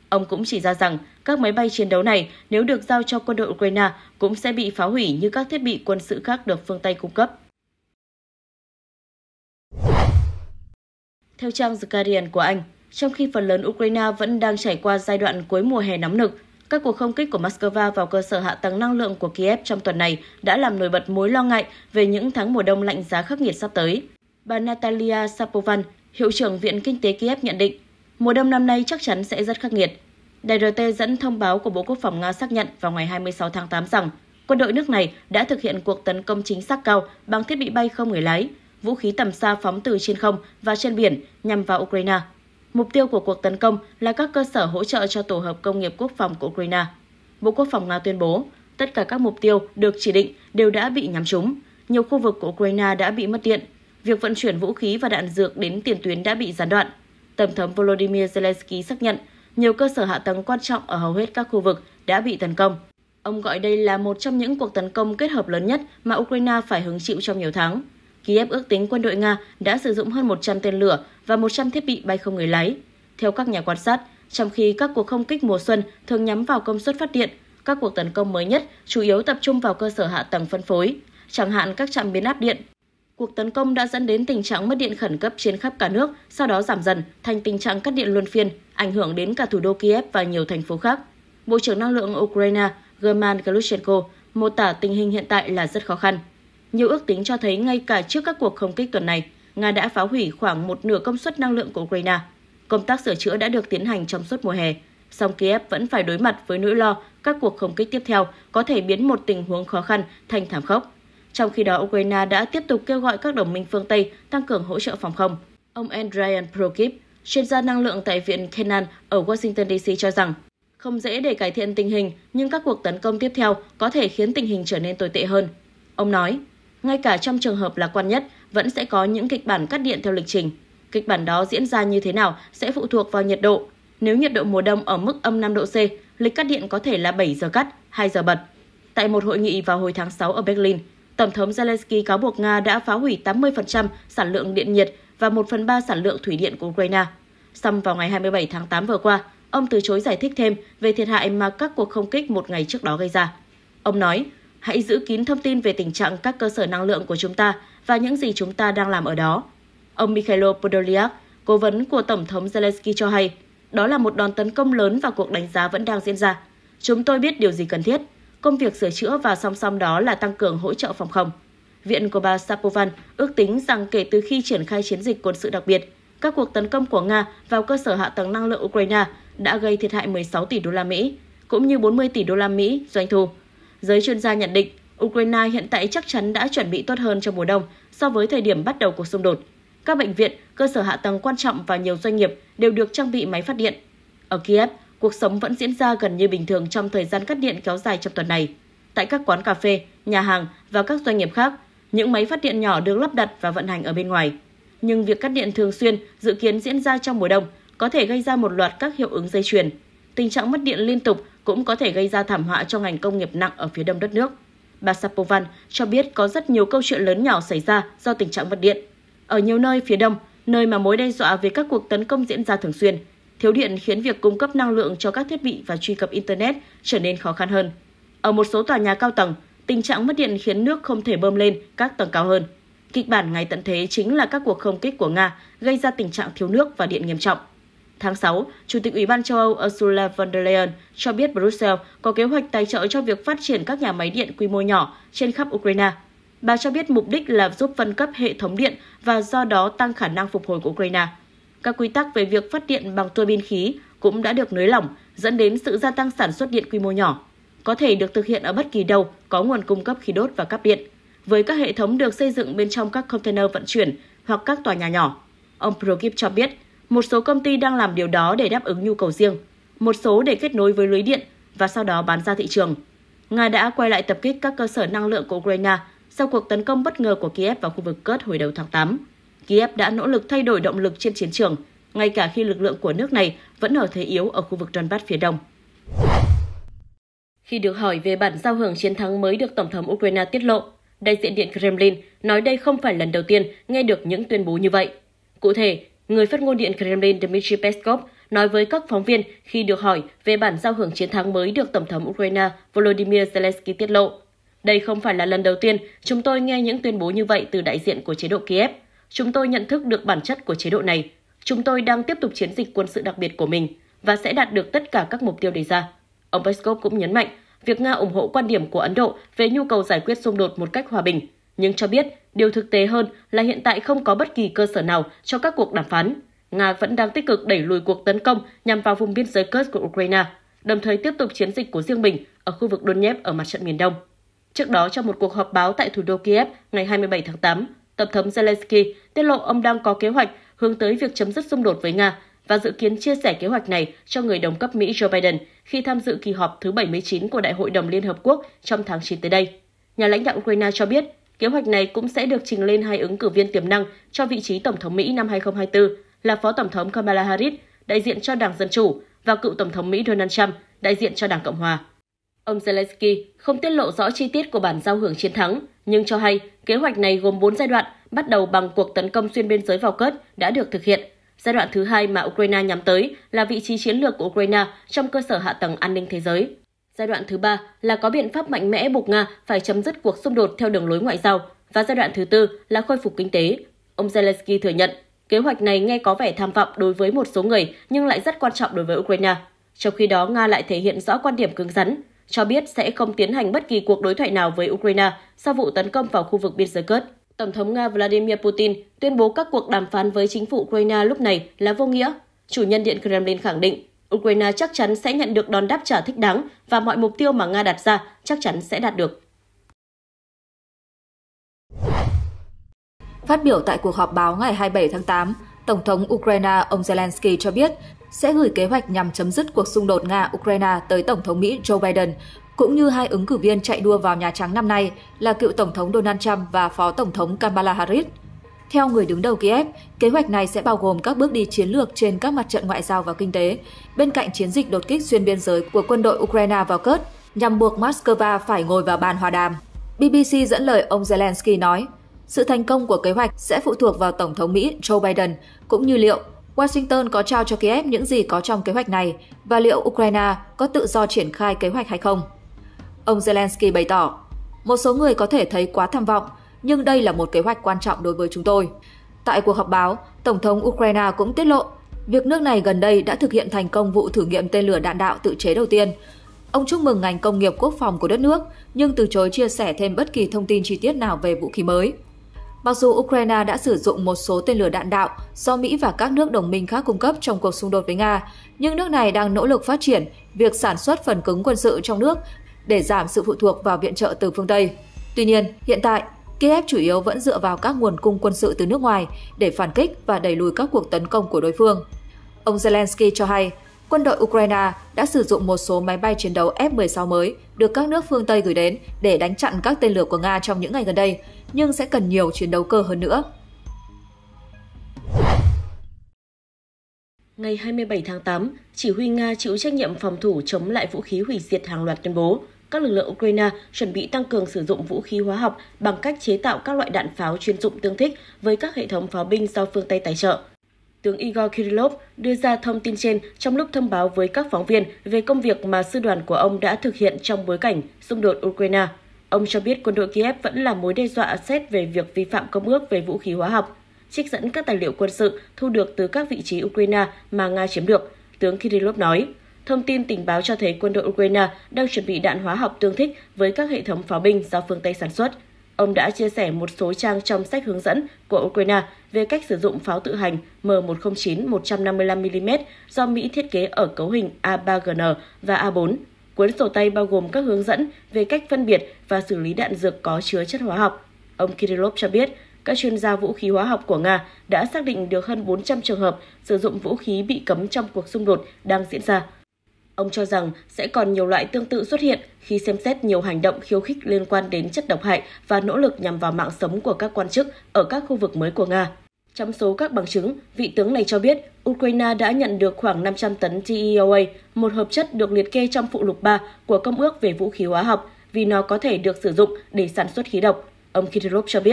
S4: Ông cũng chỉ ra rằng các máy bay chiến đấu này nếu được giao cho quân đội Ukraine cũng sẽ bị phá hủy như các thiết bị quân sự khác được phương Tây cung cấp. Theo trang The Guardian của Anh, trong khi phần lớn Ukraine vẫn đang trải qua giai đoạn cuối mùa hè nóng nực, các cuộc không kích của Moscow vào cơ sở hạ tầng năng lượng của Kiev trong tuần này đã làm nổi bật mối lo ngại về những tháng mùa đông lạnh giá khắc nghiệt sắp tới. Bà Natalia Sapovan, hiệu trưởng Viện Kinh tế Kiev nhận định, mùa đông năm nay chắc chắn sẽ rất khắc nghiệt. Đài RT dẫn thông báo của Bộ Quốc phòng Nga xác nhận vào ngày 26 tháng 8 rằng quân đội nước này đã thực hiện cuộc tấn công chính xác cao bằng thiết bị bay không người lái, vũ khí tầm xa phóng từ trên không và trên biển nhằm vào Ukraine. Mục tiêu của cuộc tấn công là các cơ sở hỗ trợ cho tổ hợp công nghiệp quốc phòng của Ukraine. Bộ Quốc phòng Nga tuyên bố, tất cả các mục tiêu được chỉ định đều đã bị nhắm trúng. Nhiều khu vực của Ukraine đã bị mất điện. Việc vận chuyển vũ khí và đạn dược đến tiền tuyến đã bị gián đoạn. Tổng thống Volodymyr Zelensky xác nhận nhiều cơ sở hạ tầng quan trọng ở hầu hết các khu vực đã bị tấn công. Ông gọi đây là một trong những cuộc tấn công kết hợp lớn nhất mà Ukraine phải hứng chịu trong nhiều tháng. Kiev ước tính quân đội Nga đã sử dụng hơn 100 tên lửa và 100 thiết bị bay không người lái. Theo các nhà quan sát, trong khi các cuộc không kích mùa xuân thường nhắm vào công suất phát điện, các cuộc tấn công mới nhất chủ yếu tập trung vào cơ sở hạ tầng phân phối, chẳng hạn các trạm biến áp điện. Cuộc tấn công đã dẫn đến tình trạng mất điện khẩn cấp trên khắp cả nước, sau đó giảm dần thành tình trạng cắt điện luân phiên, ảnh hưởng đến cả thủ đô Kiev và nhiều thành phố khác. Bộ trưởng Năng lượng Ukraine German Galushchenko mô tả tình hình hiện tại là rất khó khăn. Nhiều ước tính cho thấy ngay cả trước các cuộc không kích tuần này, Nga đã phá hủy khoảng một nửa công suất năng lượng của Ukraine. Công tác sửa chữa đã được tiến hành trong suốt mùa hè, song Kiev vẫn phải đối mặt với nỗi lo các cuộc không kích tiếp theo có thể biến một tình huống khó khăn thành thảm khốc. Trong khi đó, Ukraine đã tiếp tục kêu gọi các đồng minh phương Tây tăng cường hỗ trợ phòng không. Ông Andrian Prokip, chuyên gia năng lượng tại Viện Kennan ở Washington DC cho rằng, không dễ để cải thiện tình hình, nhưng các cuộc tấn công tiếp theo có thể khiến tình hình trở nên tồi tệ hơn. Ông nói, ngay cả trong trường hợp lạc quan nhất, vẫn sẽ có những kịch bản cắt điện theo lịch trình. Kịch bản đó diễn ra như thế nào sẽ phụ thuộc vào nhiệt độ. Nếu nhiệt độ mùa đông ở mức âm 5 độ C, lịch cắt điện có thể là 7 giờ cắt, 2 giờ bật. Tại một hội nghị vào hồi tháng 6 ở Berlin, Tổng thống Zelensky cáo buộc Nga đã phá hủy 80% sản lượng điện nhiệt và 1/3 sản lượng thủy điện của Ukraine. Song vào ngày 27 tháng 8 vừa qua, ông từ chối giải thích thêm về thiệt hại mà các cuộc không kích một ngày trước đó gây ra. Ông nói, hãy giữ kín thông tin về tình trạng các cơ sở năng lượng của chúng ta và những gì chúng ta đang làm ở đó. Ông Mikhailo Podolyak, cố vấn của Tổng thống Zelensky cho hay, đó là một đòn tấn công lớn và cuộc đánh giá vẫn đang diễn ra. Chúng tôi biết điều gì cần thiết. Công việc sửa chữa và song song đó là tăng cường hỗ trợ phòng không. Viện của bà Sapovan ước tính rằng kể từ khi triển khai chiến dịch quân sự đặc biệt, các cuộc tấn công của Nga vào cơ sở hạ tầng năng lượng Ukraine đã gây thiệt hại 16 tỷ đô la Mỹ, cũng như 40 tỷ đô la Mỹ doanh thu. Giới chuyên gia nhận định, Ukraine hiện tại chắc chắn đã chuẩn bị tốt hơn cho mùa đông so với thời điểm bắt đầu cuộc xung đột. Các bệnh viện, cơ sở hạ tầng quan trọng và nhiều doanh nghiệp đều được trang bị máy phát điện. Ở Kiev, cuộc sống vẫn diễn ra gần như bình thường trong thời gian cắt điện kéo dài trong tuần này. Tại các quán cà phê, nhà hàng và các doanh nghiệp khác, những máy phát điện nhỏ được lắp đặt và vận hành ở bên ngoài. Nhưng việc cắt điện thường xuyên dự kiến diễn ra trong mùa đông có thể gây ra một loạt các hiệu ứng dây chuyền. Tình trạng mất điện liên tục cũng có thể gây ra thảm họa cho ngành công nghiệp nặng ở phía đông đất nước. Bà Sapovan cho biết có rất nhiều câu chuyện lớn nhỏ xảy ra do tình trạng mất điện. Ở nhiều nơi phía đông, nơi mà mối đe dọa về các cuộc tấn công diễn ra thường xuyên, thiếu điện khiến việc cung cấp năng lượng cho các thiết bị và truy cập Internet trở nên khó khăn hơn. Ở một số tòa nhà cao tầng, tình trạng mất điện khiến nước không thể bơm lên các tầng cao hơn. Kịch bản ngày tận thế chính là các cuộc không kích của Nga gây ra tình trạng thiếu nước và điện nghiêm trọng. Tháng 6, Chủ tịch Ủy ban châu Âu Ursula von der Leyen cho biết Brussels có kế hoạch tài trợ cho việc phát triển các nhà máy điện quy mô nhỏ trên khắp Ukraine. Bà cho biết mục đích là giúp phân cấp hệ thống điện và do đó tăng khả năng phục hồi của Ukraine. Các quy tắc về việc phát điện bằng tua bin khí cũng đã được nới lỏng, dẫn đến sự gia tăng sản xuất điện quy mô nhỏ. Có thể được thực hiện ở bất kỳ đâu có nguồn cung cấp khí đốt và cáp điện, với các hệ thống được xây dựng bên trong các container vận chuyển hoặc các tòa nhà nhỏ. Ông Prokip cho biết, một số công ty đang làm điều đó để đáp ứng nhu cầu riêng, một số để kết nối với lưới điện và sau đó bán ra thị trường. Nga đã quay lại tập kích các cơ sở năng lượng của Ukraine sau cuộc tấn công bất ngờ của Kiev vào khu vực Kursk hồi đầu tháng 8. Kiev đã nỗ lực thay đổi động lực trên chiến trường, ngay cả khi lực lượng của nước này vẫn ở thế yếu ở khu vực Donbass phía đông. Khi được hỏi về bản giao hưởng chiến thắng mới được Tổng thống Ukraine tiết lộ, đại diện Điện Kremlin nói đây không phải lần đầu tiên nghe được những tuyên bố như vậy. Cụ thể, người phát ngôn Điện Kremlin Dmitry Peskov nói với các phóng viên khi được hỏi về bản giao hưởng chiến thắng mới được Tổng thống Ukraine Volodymyr Zelensky tiết lộ. Đây không phải là lần đầu tiên chúng tôi nghe những tuyên bố như vậy từ đại diện của chế độ Kiev. Chúng tôi nhận thức được bản chất của chế độ này. Chúng tôi đang tiếp tục chiến dịch quân sự đặc biệt của mình và sẽ đạt được tất cả các mục tiêu đề ra. Ông Peskov cũng nhấn mạnh việc Nga ủng hộ quan điểm của Ấn Độ về nhu cầu giải quyết xung đột một cách hòa bình, nhưng cho biết điều thực tế hơn là hiện tại không có bất kỳ cơ sở nào cho các cuộc đàm phán. Nga vẫn đang tích cực đẩy lùi cuộc tấn công nhằm vào vùng biên giới Kursk của Ukraine, đồng thời tiếp tục chiến dịch của riêng mình ở khu vực Donetsk ở mặt trận miền Đông. Trước đó, trong một cuộc họp báo tại thủ đô Kiev ngày 27 tháng 8, Tổng thống Zelensky tiết lộ ông đang có kế hoạch hướng tới việc chấm dứt xung đột với Nga và dự kiến chia sẻ kế hoạch này cho người đồng cấp Mỹ Joe Biden khi tham dự kỳ họp thứ 79 của Đại hội đồng Liên Hợp Quốc trong tháng 9 tới đây. Nhà lãnh đạo Ukraine cho biết kế hoạch này cũng sẽ được trình lên hai ứng cử viên tiềm năng cho vị trí Tổng thống Mỹ năm 2024 là Phó Tổng thống Kamala Harris, đại diện cho Đảng Dân Chủ, và cựu Tổng thống Mỹ Donald Trump, đại diện cho Đảng Cộng Hòa. Ông Zelensky không tiết lộ rõ chi tiết của bản giao hưởng chiến thắng, nhưng cho hay kế hoạch này gồm 4 giai đoạn, bắt đầu bằng cuộc tấn công xuyên biên giới vào Kursk đã được thực hiện. Giai đoạn thứ hai mà Ukraine nhắm tới là vị trí chiến lược của Ukraine trong cơ sở hạ tầng an ninh thế giới. Giai đoạn thứ ba là có biện pháp mạnh mẽ buộc Nga phải chấm dứt cuộc xung đột theo đường lối ngoại giao. Và giai đoạn thứ tư là khôi phục kinh tế. Ông Zelensky thừa nhận kế hoạch này nghe có vẻ tham vọng đối với một số người nhưng lại rất quan trọng đối với Ukraine. Trong khi đó, Nga lại thể hiện rõ quan điểm cứng rắn, cho biết sẽ không tiến hành bất kỳ cuộc đối thoại nào với Ukraine sau vụ tấn công vào khu vực biên giới Kursk. Tổng thống Nga Vladimir Putin tuyên bố các cuộc đàm phán với chính phủ Ukraine lúc này là vô nghĩa. Chủ nhân Điện Kremlin khẳng định Ukraine chắc chắn sẽ nhận được đòn đáp trả thích đáng và mọi mục tiêu mà Nga đặt ra chắc chắn sẽ đạt được.
S2: Phát biểu tại cuộc họp báo ngày 27 tháng 8, Tổng thống Ukraine ông Zelensky cho biết sẽ gửi kế hoạch nhằm chấm dứt cuộc xung đột Nga-Ukraine tới Tổng thống Mỹ Joe Biden, cũng như hai ứng cử viên chạy đua vào Nhà Trắng năm nay là cựu Tổng thống Donald Trump và Phó Tổng thống Kamala Harris. Theo người đứng đầu Kiev, kế hoạch này sẽ bao gồm các bước đi chiến lược trên các mặt trận ngoại giao và kinh tế, bên cạnh chiến dịch đột kích xuyên biên giới của quân đội Ukraine vào Kursk, nhằm buộc Moscow phải ngồi vào bàn hòa đàm. BBC dẫn lời ông Zelensky nói, sự thành công của kế hoạch sẽ phụ thuộc vào Tổng thống Mỹ Joe Biden, cũng như liệu Washington có trao cho Kiev những gì có trong kế hoạch này và liệu Ukraine có tự do triển khai kế hoạch hay không. Ông Zelensky bày tỏ, một số người có thể thấy quá tham vọng, nhưng đây là một kế hoạch quan trọng đối với chúng tôi. Tại cuộc họp báo, Tổng thống Ukraine cũng tiết lộ việc nước này gần đây đã thực hiện thành công vụ thử nghiệm tên lửa đạn đạo tự chế đầu tiên. Ông chúc mừng ngành công nghiệp quốc phòng của đất nước, nhưng từ chối chia sẻ thêm bất kỳ thông tin chi tiết nào về vũ khí mới. Mặc dù Ukraine đã sử dụng một số tên lửa đạn đạo do Mỹ và các nước đồng minh khác cung cấp trong cuộc xung đột với Nga, nhưng nước này đang nỗ lực phát triển việc sản xuất phần cứng quân sự trong nước để giảm sự phụ thuộc vào viện trợ từ phương Tây. Tuy nhiên, hiện tại, Kiev chủ yếu vẫn dựa vào các nguồn cung quân sự từ nước ngoài để phản kích và đẩy lùi các cuộc tấn công của đối phương. Ông Zelensky cho hay, quân đội Ukraine đã sử dụng một số máy bay chiến đấu F-16 mới được các nước phương Tây gửi đến để đánh chặn các tên lửa của Nga trong những ngày gần đây, nhưng sẽ cần nhiều chiến đấu cơ hơn nữa.
S4: Ngày 27 tháng 8, chỉ huy Nga chịu trách nhiệm phòng thủ chống lại vũ khí hủy diệt hàng loạt tuyên bố các lực lượng Ukraine chuẩn bị tăng cường sử dụng vũ khí hóa học bằng cách chế tạo các loại đạn pháo chuyên dụng tương thích với các hệ thống pháo binh do phương Tây tài trợ. Tướng Igor Kirillov đưa ra thông tin trên trong lúc thông báo với các phóng viên về công việc mà sư đoàn của ông đã thực hiện trong bối cảnh xung đột Ukraine. Ông cho biết quân đội Kiev vẫn là mối đe dọa xét về việc vi phạm công ước về vũ khí hóa học. Trích dẫn các tài liệu quân sự thu được từ các vị trí Ukraine mà Nga chiếm được, tướng Kirillov nói, thông tin tình báo cho thấy quân đội Ukraine đang chuẩn bị đạn hóa học tương thích với các hệ thống pháo binh do phương Tây sản xuất. Ông đã chia sẻ một số trang trong sách hướng dẫn của Ukraine về cách sử dụng pháo tự hành M109 155mm do Mỹ thiết kế ở cấu hình A3GN và A4. Cuốn sổ tay bao gồm các hướng dẫn về cách phân biệt và xử lý đạn dược có chứa chất hóa học. Ông Kirillov cho biết, các chuyên gia vũ khí hóa học của Nga đã xác định được hơn 400 trường hợp sử dụng vũ khí bị cấm trong cuộc xung đột đang diễn ra. Ông cho rằng sẽ còn nhiều loại tương tự xuất hiện khi xem xét nhiều hành động khiêu khích liên quan đến chất độc hại và nỗ lực nhằm vào mạng sống của các quan chức ở các khu vực mới của Nga. Trong số các bằng chứng, vị tướng này cho biết Ukraine đã nhận được khoảng 500 tấn TEOA, một hợp chất được liệt kê trong phụ lục 3 của Công ước về vũ khí hóa học vì nó có thể được sử dụng để sản xuất khí độc. Ông Kirillov cho biết,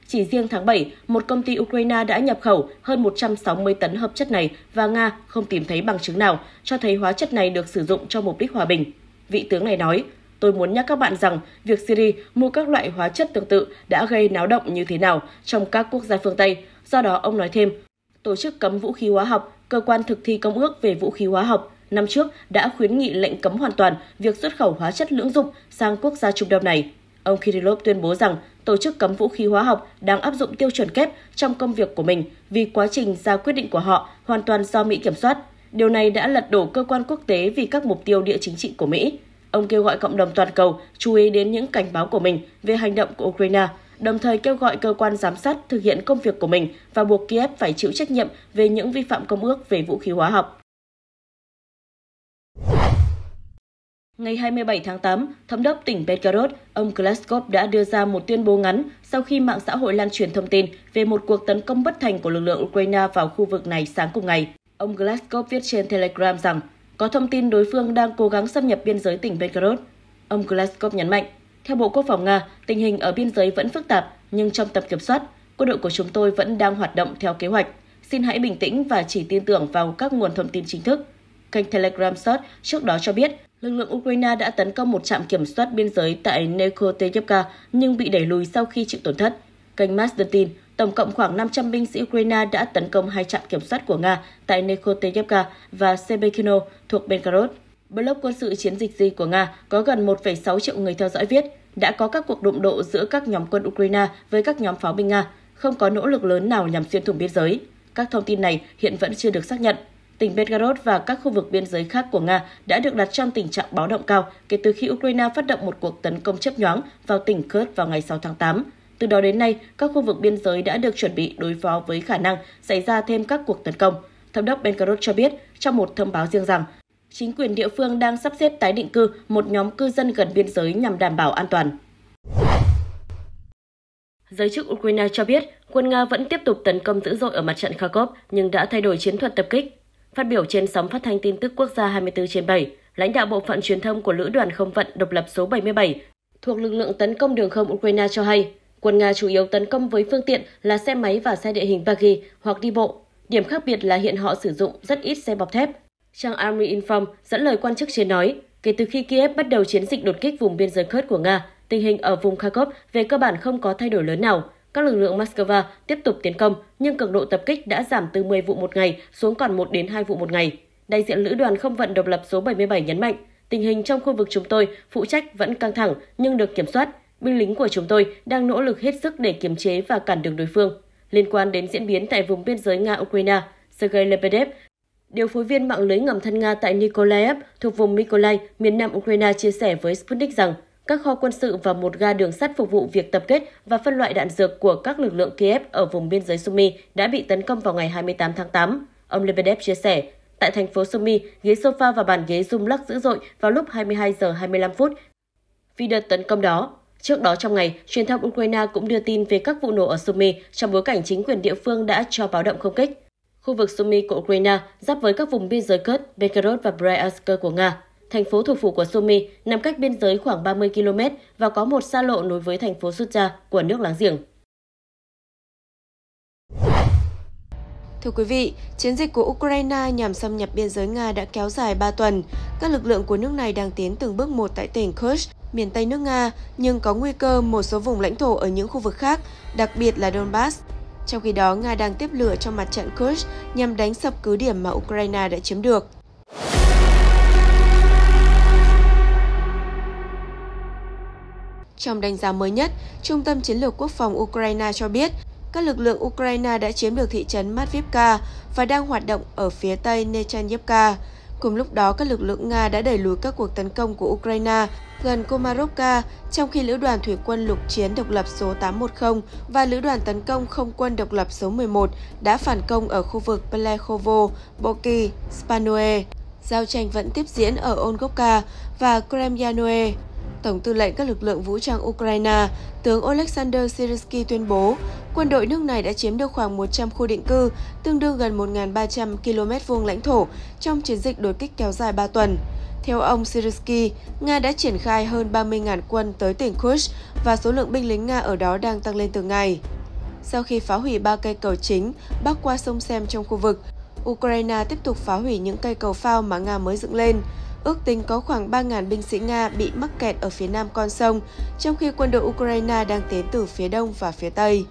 S4: Chỉ riêng tháng 7, một công ty Ukraine đã nhập khẩu hơn 160 tấn hợp chất này và Nga không tìm thấy bằng chứng nào cho thấy hóa chất này được sử dụng cho mục đích hòa bình. Vị tướng này nói, tôi muốn nhắc các bạn rằng việc Syria mua các loại hóa chất tương tự đã gây náo động như thế nào trong các quốc gia phương Tây. Do đó, ông nói thêm, Tổ chức Cấm Vũ khí Hóa học, cơ quan thực thi Công ước về vũ khí hóa học, năm trước đã khuyến nghị lệnh cấm hoàn toàn việc xuất khẩu hóa chất lưỡng dụng sang quốc gia Trung Đông này. Ông Kirillov tuyên bố rằng Tổ chức Cấm Vũ khí Hóa học đang áp dụng tiêu chuẩn kép trong công việc của mình vì quá trình ra quyết định của họ hoàn toàn do Mỹ kiểm soát. Điều này đã lật đổ cơ quan quốc tế vì các mục tiêu địa chính trị của Mỹ. Ông kêu gọi cộng đồng toàn cầu chú ý đến những cảnh báo của mình về hành động của Ukraine, đồng thời kêu gọi cơ quan giám sát thực hiện công việc của mình và buộc Kiev phải chịu trách nhiệm về những vi phạm công ước về vũ khí hóa học. Ngày 27 tháng 8, Thống đốc tỉnh Belgorod, ông Glazkov đã đưa ra một tuyên bố ngắn sau khi mạng xã hội lan truyền thông tin về một cuộc tấn công bất thành của lực lượng Ukraine vào khu vực này sáng cùng ngày. Ông Glazkov viết trên Telegram rằng có thông tin đối phương đang cố gắng xâm nhập biên giới tỉnh Belgorod. Ông Glazkov nhấn mạnh, theo Bộ Quốc phòng Nga, tình hình ở biên giới vẫn phức tạp, nhưng trong tầm kiểm soát, quân đội của chúng tôi vẫn đang hoạt động theo kế hoạch. Xin hãy bình tĩnh và chỉ tin tưởng vào các nguồn thông tin chính thức. Kênh Telegram Short trước đó cho biết, lực lượng Ukraine đã tấn công một trạm kiểm soát biên giới tại Nekoteyevka nhưng bị đẩy lùi sau khi chịu tổn thất. Kênh Mass đưa tin, tổng cộng khoảng 500 binh sĩ Ukraine đã tấn công hai trạm kiểm soát của Nga tại Nekoteyevka và Sebekino thuộc Belgorod. Blog quân sự chiến dịch gì của Nga có gần 1,6 triệu người theo dõi viết, đã có các cuộc đụng độ giữa các nhóm quân Ukraine với các nhóm pháo binh Nga, không có nỗ lực lớn nào nhằm xuyên thủng biên giới. Các thông tin này hiện vẫn chưa được xác nhận. Tỉnh Belgorod và các khu vực biên giới khác của Nga đã được đặt trong tình trạng báo động cao kể từ khi Ukraine phát động một cuộc tấn công chớp nhoáng vào tỉnh Kursk vào ngày 6 tháng 8. Từ đó đến nay, các khu vực biên giới đã được chuẩn bị đối phó với khả năng xảy ra thêm các cuộc tấn công. Thống đốc Belgorod cho biết trong một thông báo riêng rằng, chính quyền địa phương đang sắp xếp tái định cư một nhóm cư dân gần biên giới nhằm đảm bảo an toàn. Giới chức Ukraine cho biết, quân Nga vẫn tiếp tục tấn công dữ dội ở mặt trận Kharkov nhưng đã thay đổi chiến thuật tập kích. Phát biểu trên sóng phát thanh tin tức quốc gia 24/7, lãnh đạo bộ phận truyền thông của Lữ đoàn Không vận độc lập số 77 thuộc lực lượng tấn công đường không Ukraine cho hay, quân Nga chủ yếu tấn công với phương tiện là xe máy và xe địa hình buggy hoặc đi bộ. Điểm khác biệt là hiện họ sử dụng rất ít xe bọc thép. Trang Army Inform dẫn lời quan chức trên nói, kể từ khi Kiev bắt đầu chiến dịch đột kích vùng biên giới Kursk của Nga, tình hình ở vùng Kharkov về cơ bản không có thay đổi lớn nào. Các lực lượng Moscow tiếp tục tiến công, nhưng cường độ tập kích đã giảm từ 10 vụ một ngày xuống còn 1 đến 2 vụ một ngày. Đại diện Lữ đoàn Không vận độc lập số 77 nhấn mạnh, tình hình trong khu vực chúng tôi phụ trách vẫn căng thẳng nhưng được kiểm soát. Binh lính của chúng tôi đang nỗ lực hết sức để kiềm chế và cản đường đối phương. Liên quan đến diễn biến tại vùng biên giới Nga-Ukraine, Sergei Lebedev, điều phối viên mạng lưới ngầm thân Nga tại Nikolaev thuộc vùng Mykolaiv, miền nam Ukraine chia sẻ với Sputnik rằng các kho quân sự và một ga đường sắt phục vụ việc tập kết và phân loại đạn dược của các lực lượng Kiev ở vùng biên giới Sumy đã bị tấn công vào ngày 28 tháng 8. Ông Lebedev chia sẻ, tại thành phố Sumy, ghế sofa và bàn ghế rung lắc dữ dội vào lúc 22 giờ 25 phút vì đợt tấn công đó. Trước đó trong ngày, truyền thông Ukraine cũng đưa tin về các vụ nổ ở Sumy trong bối cảnh chính quyền địa phương đã cho báo động không kích. Khu vực Sumy của Ukraine giáp với các vùng biên giới Kursk, Belgorod và Bryansk của Nga. Thành phố thủ phủ của Sumy nằm cách biên giới khoảng 30 km và có một xa lộ nối với thành phố Sucha của nước láng giềng.
S5: Thưa quý vị, chiến dịch của Ukraine nhằm xâm nhập biên giới Nga đã kéo dài 3 tuần. Các lực lượng của nước này đang tiến từng bước một tại tỉnh Kursk, miền Tây nước Nga, nhưng có nguy cơ một số vùng lãnh thổ ở những khu vực khác, đặc biệt là Donbass. Trong khi đó, Nga đang tiếp lửa trong mặt trận Kursk nhằm đánh sập cứ điểm mà Ukraine đã chiếm được. Trong đánh giá mới nhất, Trung tâm Chiến lược Quốc phòng Ukraine cho biết các lực lượng Ukraine đã chiếm được thị trấn Matvivka và đang hoạt động ở phía tây Nechanyevka. Cùng lúc đó, các lực lượng Nga đã đẩy lùi các cuộc tấn công của Ukraine gần Komarovka, trong khi Lữ đoàn Thủy quân lục chiến độc lập số 810 và Lữ đoàn tấn công không quân độc lập số 11 đã phản công ở khu vực Plekhovo, Boki, Spanoe. Giao tranh vẫn tiếp diễn ở Olgovka và Kremyanoe. Tổng tư lệnh các lực lượng vũ trang Ukraine, tướng Oleksandr Syrskyi tuyên bố, quân đội nước này đã chiếm được khoảng 100 khu định cư, tương đương gần 1.300 km2 lãnh thổ trong chiến dịch đột kích kéo dài 3 tuần. Theo ông Syrskyi, Nga đã triển khai hơn 30.000 quân tới tỉnh Kursk và số lượng binh lính Nga ở đó đang tăng lên từng ngày. Sau khi phá hủy 3 cây cầu chính bắc qua sông Sem trong khu vực, Ukraine tiếp tục phá hủy những cây cầu phao mà Nga mới dựng lên. Ước tính có khoảng 3.000 binh sĩ Nga bị mắc kẹt ở phía nam con sông, trong khi quân đội Ukraine đang tiến từ phía đông và phía tây.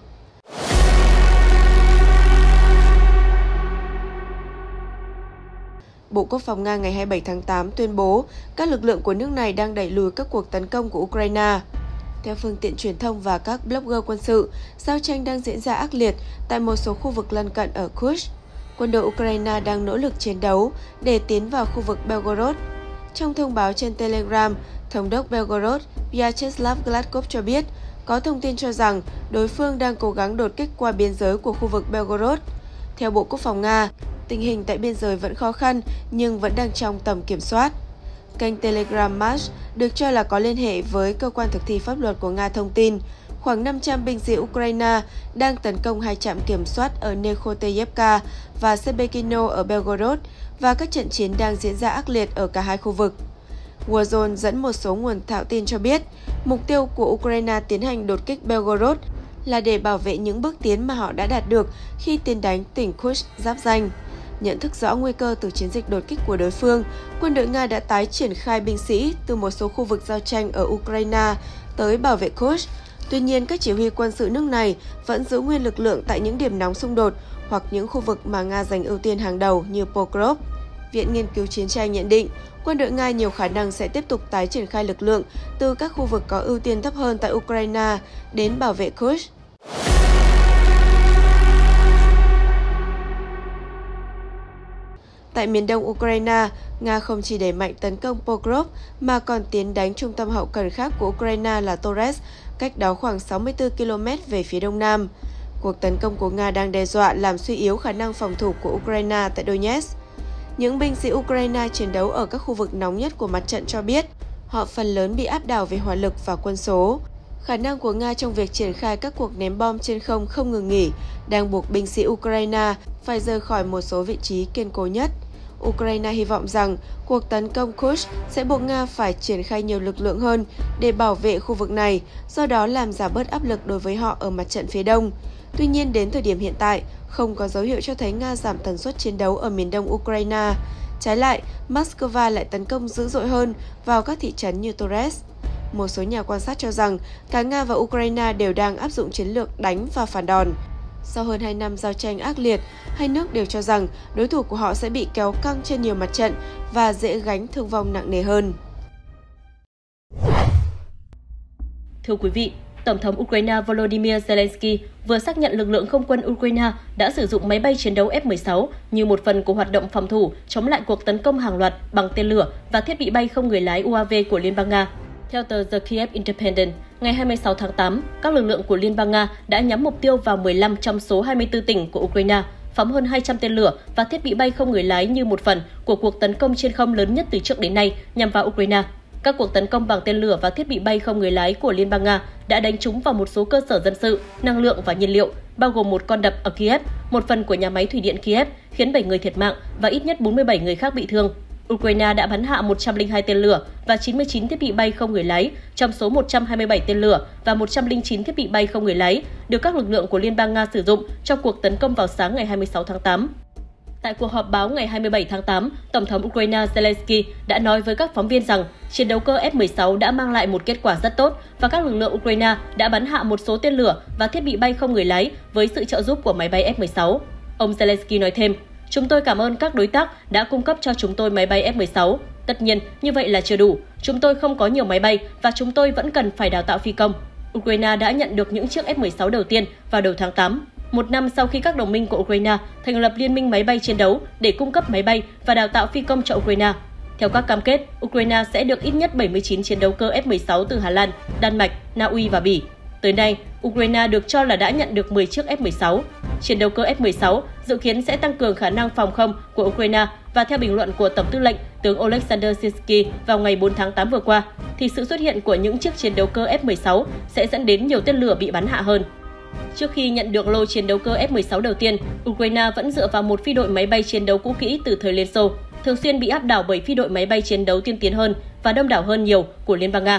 S5: Bộ Quốc phòng Nga ngày 27 tháng 8 tuyên bố các lực lượng của nước này đang đẩy lùi các cuộc tấn công của Ukraine. Theo phương tiện truyền thông và các blogger quân sự, giao tranh đang diễn ra ác liệt tại một số khu vực lân cận ở Kursk. Quân đội Ukraine đang nỗ lực chiến đấu để tiến vào khu vực Belgorod. Trong thông báo trên Telegram, Thống đốc Belgorod Vyacheslav Gladkov cho biết có thông tin cho rằng đối phương đang cố gắng đột kích qua biên giới của khu vực Belgorod. Theo Bộ Quốc phòng Nga, tình hình tại biên giới vẫn khó khăn nhưng vẫn đang trong tầm kiểm soát. Kênh Telegram March được cho là có liên hệ với cơ quan thực thi pháp luật của Nga thông tin khoảng 500 binh sĩ Ukraine đang tấn công 2 trạm kiểm soát ở Nekhoteyevka và Sebekino ở Belgorod và các trận chiến đang diễn ra ác liệt ở cả hai khu vực. Warzone dẫn một số nguồn thạo tin cho biết mục tiêu của Ukraine tiến hành đột kích Belgorod là để bảo vệ những bước tiến mà họ đã đạt được khi tiến đánh tỉnh Kursk giáp ranh. Nhận thức rõ nguy cơ từ chiến dịch đột kích của đối phương, quân đội Nga đã tái triển khai binh sĩ từ một số khu vực giao tranh ở Ukraine tới bảo vệ Kursk. Tuy nhiên, các chỉ huy quân sự nước này vẫn giữ nguyên lực lượng tại những điểm nóng xung đột hoặc những khu vực mà Nga giành ưu tiên hàng đầu như Pokrov. Viện Nghiên cứu Chiến tranh nhận định, quân đội Nga nhiều khả năng sẽ tiếp tục tái triển khai lực lượng từ các khu vực có ưu tiên thấp hơn tại Ukraine đến bảo vệ Kursk. Tại miền đông Ukraine, Nga không chỉ đẩy mạnh tấn công Pokrov mà còn tiến đánh trung tâm hậu cần khác của Ukraine là Torres, cách đó khoảng 64 km về phía đông nam. Cuộc tấn công của Nga đang đe dọa làm suy yếu khả năng phòng thủ của Ukraine tại Donetsk. Những binh sĩ Ukraine chiến đấu ở các khu vực nóng nhất của mặt trận cho biết họ phần lớn bị áp đảo về hỏa lực và quân số. Khả năng của Nga trong việc triển khai các cuộc ném bom trên không ngừng nghỉ đang buộc binh sĩ Ukraine phải rời khỏi một số vị trí kiên cố nhất. Ukraine hy vọng rằng cuộc tấn công Kursk sẽ buộc Nga phải triển khai nhiều lực lượng hơn để bảo vệ khu vực này, do đó làm giảm bớt áp lực đối với họ ở mặt trận phía đông. Tuy nhiên, đến thời điểm hiện tại, không có dấu hiệu cho thấy Nga giảm tần suất chiến đấu ở miền đông Ukraine. Trái lại, Moscow lại tấn công dữ dội hơn vào các thị trấn như Torres. Một số nhà quan sát cho rằng cả Nga và Ukraine đều đang áp dụng chiến lược đánh và phản đòn. Sau hơn 2 năm giao tranh ác liệt, hai nước đều cho rằng đối thủ của họ sẽ bị kéo căng trên nhiều mặt trận và dễ gánh thương vong nặng nề hơn.
S4: Thưa quý vị, Tổng thống Ukraine Volodymyr Zelensky vừa xác nhận lực lượng không quân Ukraine đã sử dụng máy bay chiến đấu F-16 như một phần của hoạt động phòng thủ chống lại cuộc tấn công hàng loạt bằng tên lửa và thiết bị bay không người lái UAV của Liên bang Nga. Theo tờ The Kiev Independent, ngày 26 tháng 8, các lực lượng của Liên bang Nga đã nhắm mục tiêu vào 15 trong số 24 tỉnh của Ukraine, phóng hơn 200 tên lửa và thiết bị bay không người lái như một phần của cuộc tấn công trên không lớn nhất từ trước đến nay nhằm vào Ukraine. Các cuộc tấn công bằng tên lửa và thiết bị bay không người lái của Liên bang Nga đã đánh trúng vào một số cơ sở dân sự, năng lượng và nhiên liệu, bao gồm một con đập ở Kiev, một phần của nhà máy thủy điện Kiev, khiến 7 người thiệt mạng và ít nhất 47 người khác bị thương. Ukraine đã bắn hạ 102 tên lửa và 99 thiết bị bay không người lái, trong số 127 tên lửa và 109 thiết bị bay không người lái được các lực lượng của Liên bang Nga sử dụng trong cuộc tấn công vào sáng ngày 26 tháng 8. Tại cuộc họp báo ngày 27 tháng 8, Tổng thống Ukraine Zelensky đã nói với các phóng viên rằng chiến đấu cơ F-16 đã mang lại một kết quả rất tốt và các lực lượng Ukraine đã bắn hạ một số tên lửa và thiết bị bay không người lái với sự trợ giúp của máy bay F-16. Ông Zelensky nói thêm, chúng tôi cảm ơn các đối tác đã cung cấp cho chúng tôi máy bay F-16. Tất nhiên, như vậy là chưa đủ. Chúng tôi không có nhiều máy bay và chúng tôi vẫn cần phải đào tạo phi công. Ukraine đã nhận được những chiếc F-16 đầu tiên vào đầu tháng 8. Một năm sau khi các đồng minh của Ukraine thành lập liên minh máy bay chiến đấu để cung cấp máy bay và đào tạo phi công cho Ukraine. Theo các cam kết, Ukraine sẽ được ít nhất 79 chiến đấu cơ F-16 từ Hà Lan, Đan Mạch, Na Uy và Bỉ. Tới nay, Ukraine được cho là đã nhận được 10 chiếc F-16. Chiến đấu cơ F-16 dự kiến sẽ tăng cường khả năng phòng không của Ukraine và theo bình luận của Tổng tư lệnh tướng Oleksandr Syrskyi vào ngày 4 tháng 8 vừa qua, thì sự xuất hiện của những chiếc chiến đấu cơ F-16 sẽ dẫn đến nhiều tên lửa bị bắn hạ hơn. Trước khi nhận được lô chiến đấu cơ F-16 đầu tiên, Ukraine vẫn dựa vào một phi đội máy bay chiến đấu cũ kỹ từ thời Liên Xô, thường xuyên bị áp đảo bởi phi đội máy bay chiến đấu tiên tiến hơn và đông đảo hơn nhiều của Liên bang Nga.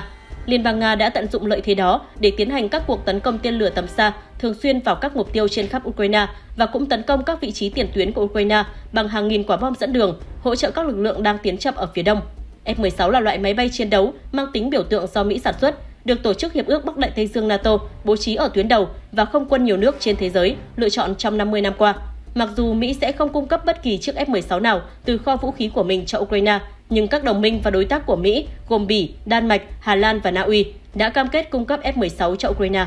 S4: Liên bang Nga đã tận dụng lợi thế đó để tiến hành các cuộc tấn công tên lửa tầm xa thường xuyên vào các mục tiêu trên khắp Ukraine và cũng tấn công các vị trí tiền tuyến của Ukraine bằng hàng nghìn quả bom dẫn đường, hỗ trợ các lực lượng đang tiến chậm ở phía đông. F-16 là loại máy bay chiến đấu mang tính biểu tượng do Mỹ sản xuất, được Tổ chức Hiệp ước Bắc Đại Tây Dương NATO bố trí ở tuyến đầu và không quân nhiều nước trên thế giới lựa chọn trong 50 năm qua. Mặc dù Mỹ sẽ không cung cấp bất kỳ chiếc F-16 nào từ kho vũ khí của mình cho Ukraine, nhưng các đồng minh và đối tác của Mỹ gồm Bỉ, Đan Mạch, Hà Lan và Na Uy đã cam kết cung cấp F-16 cho Ukraine.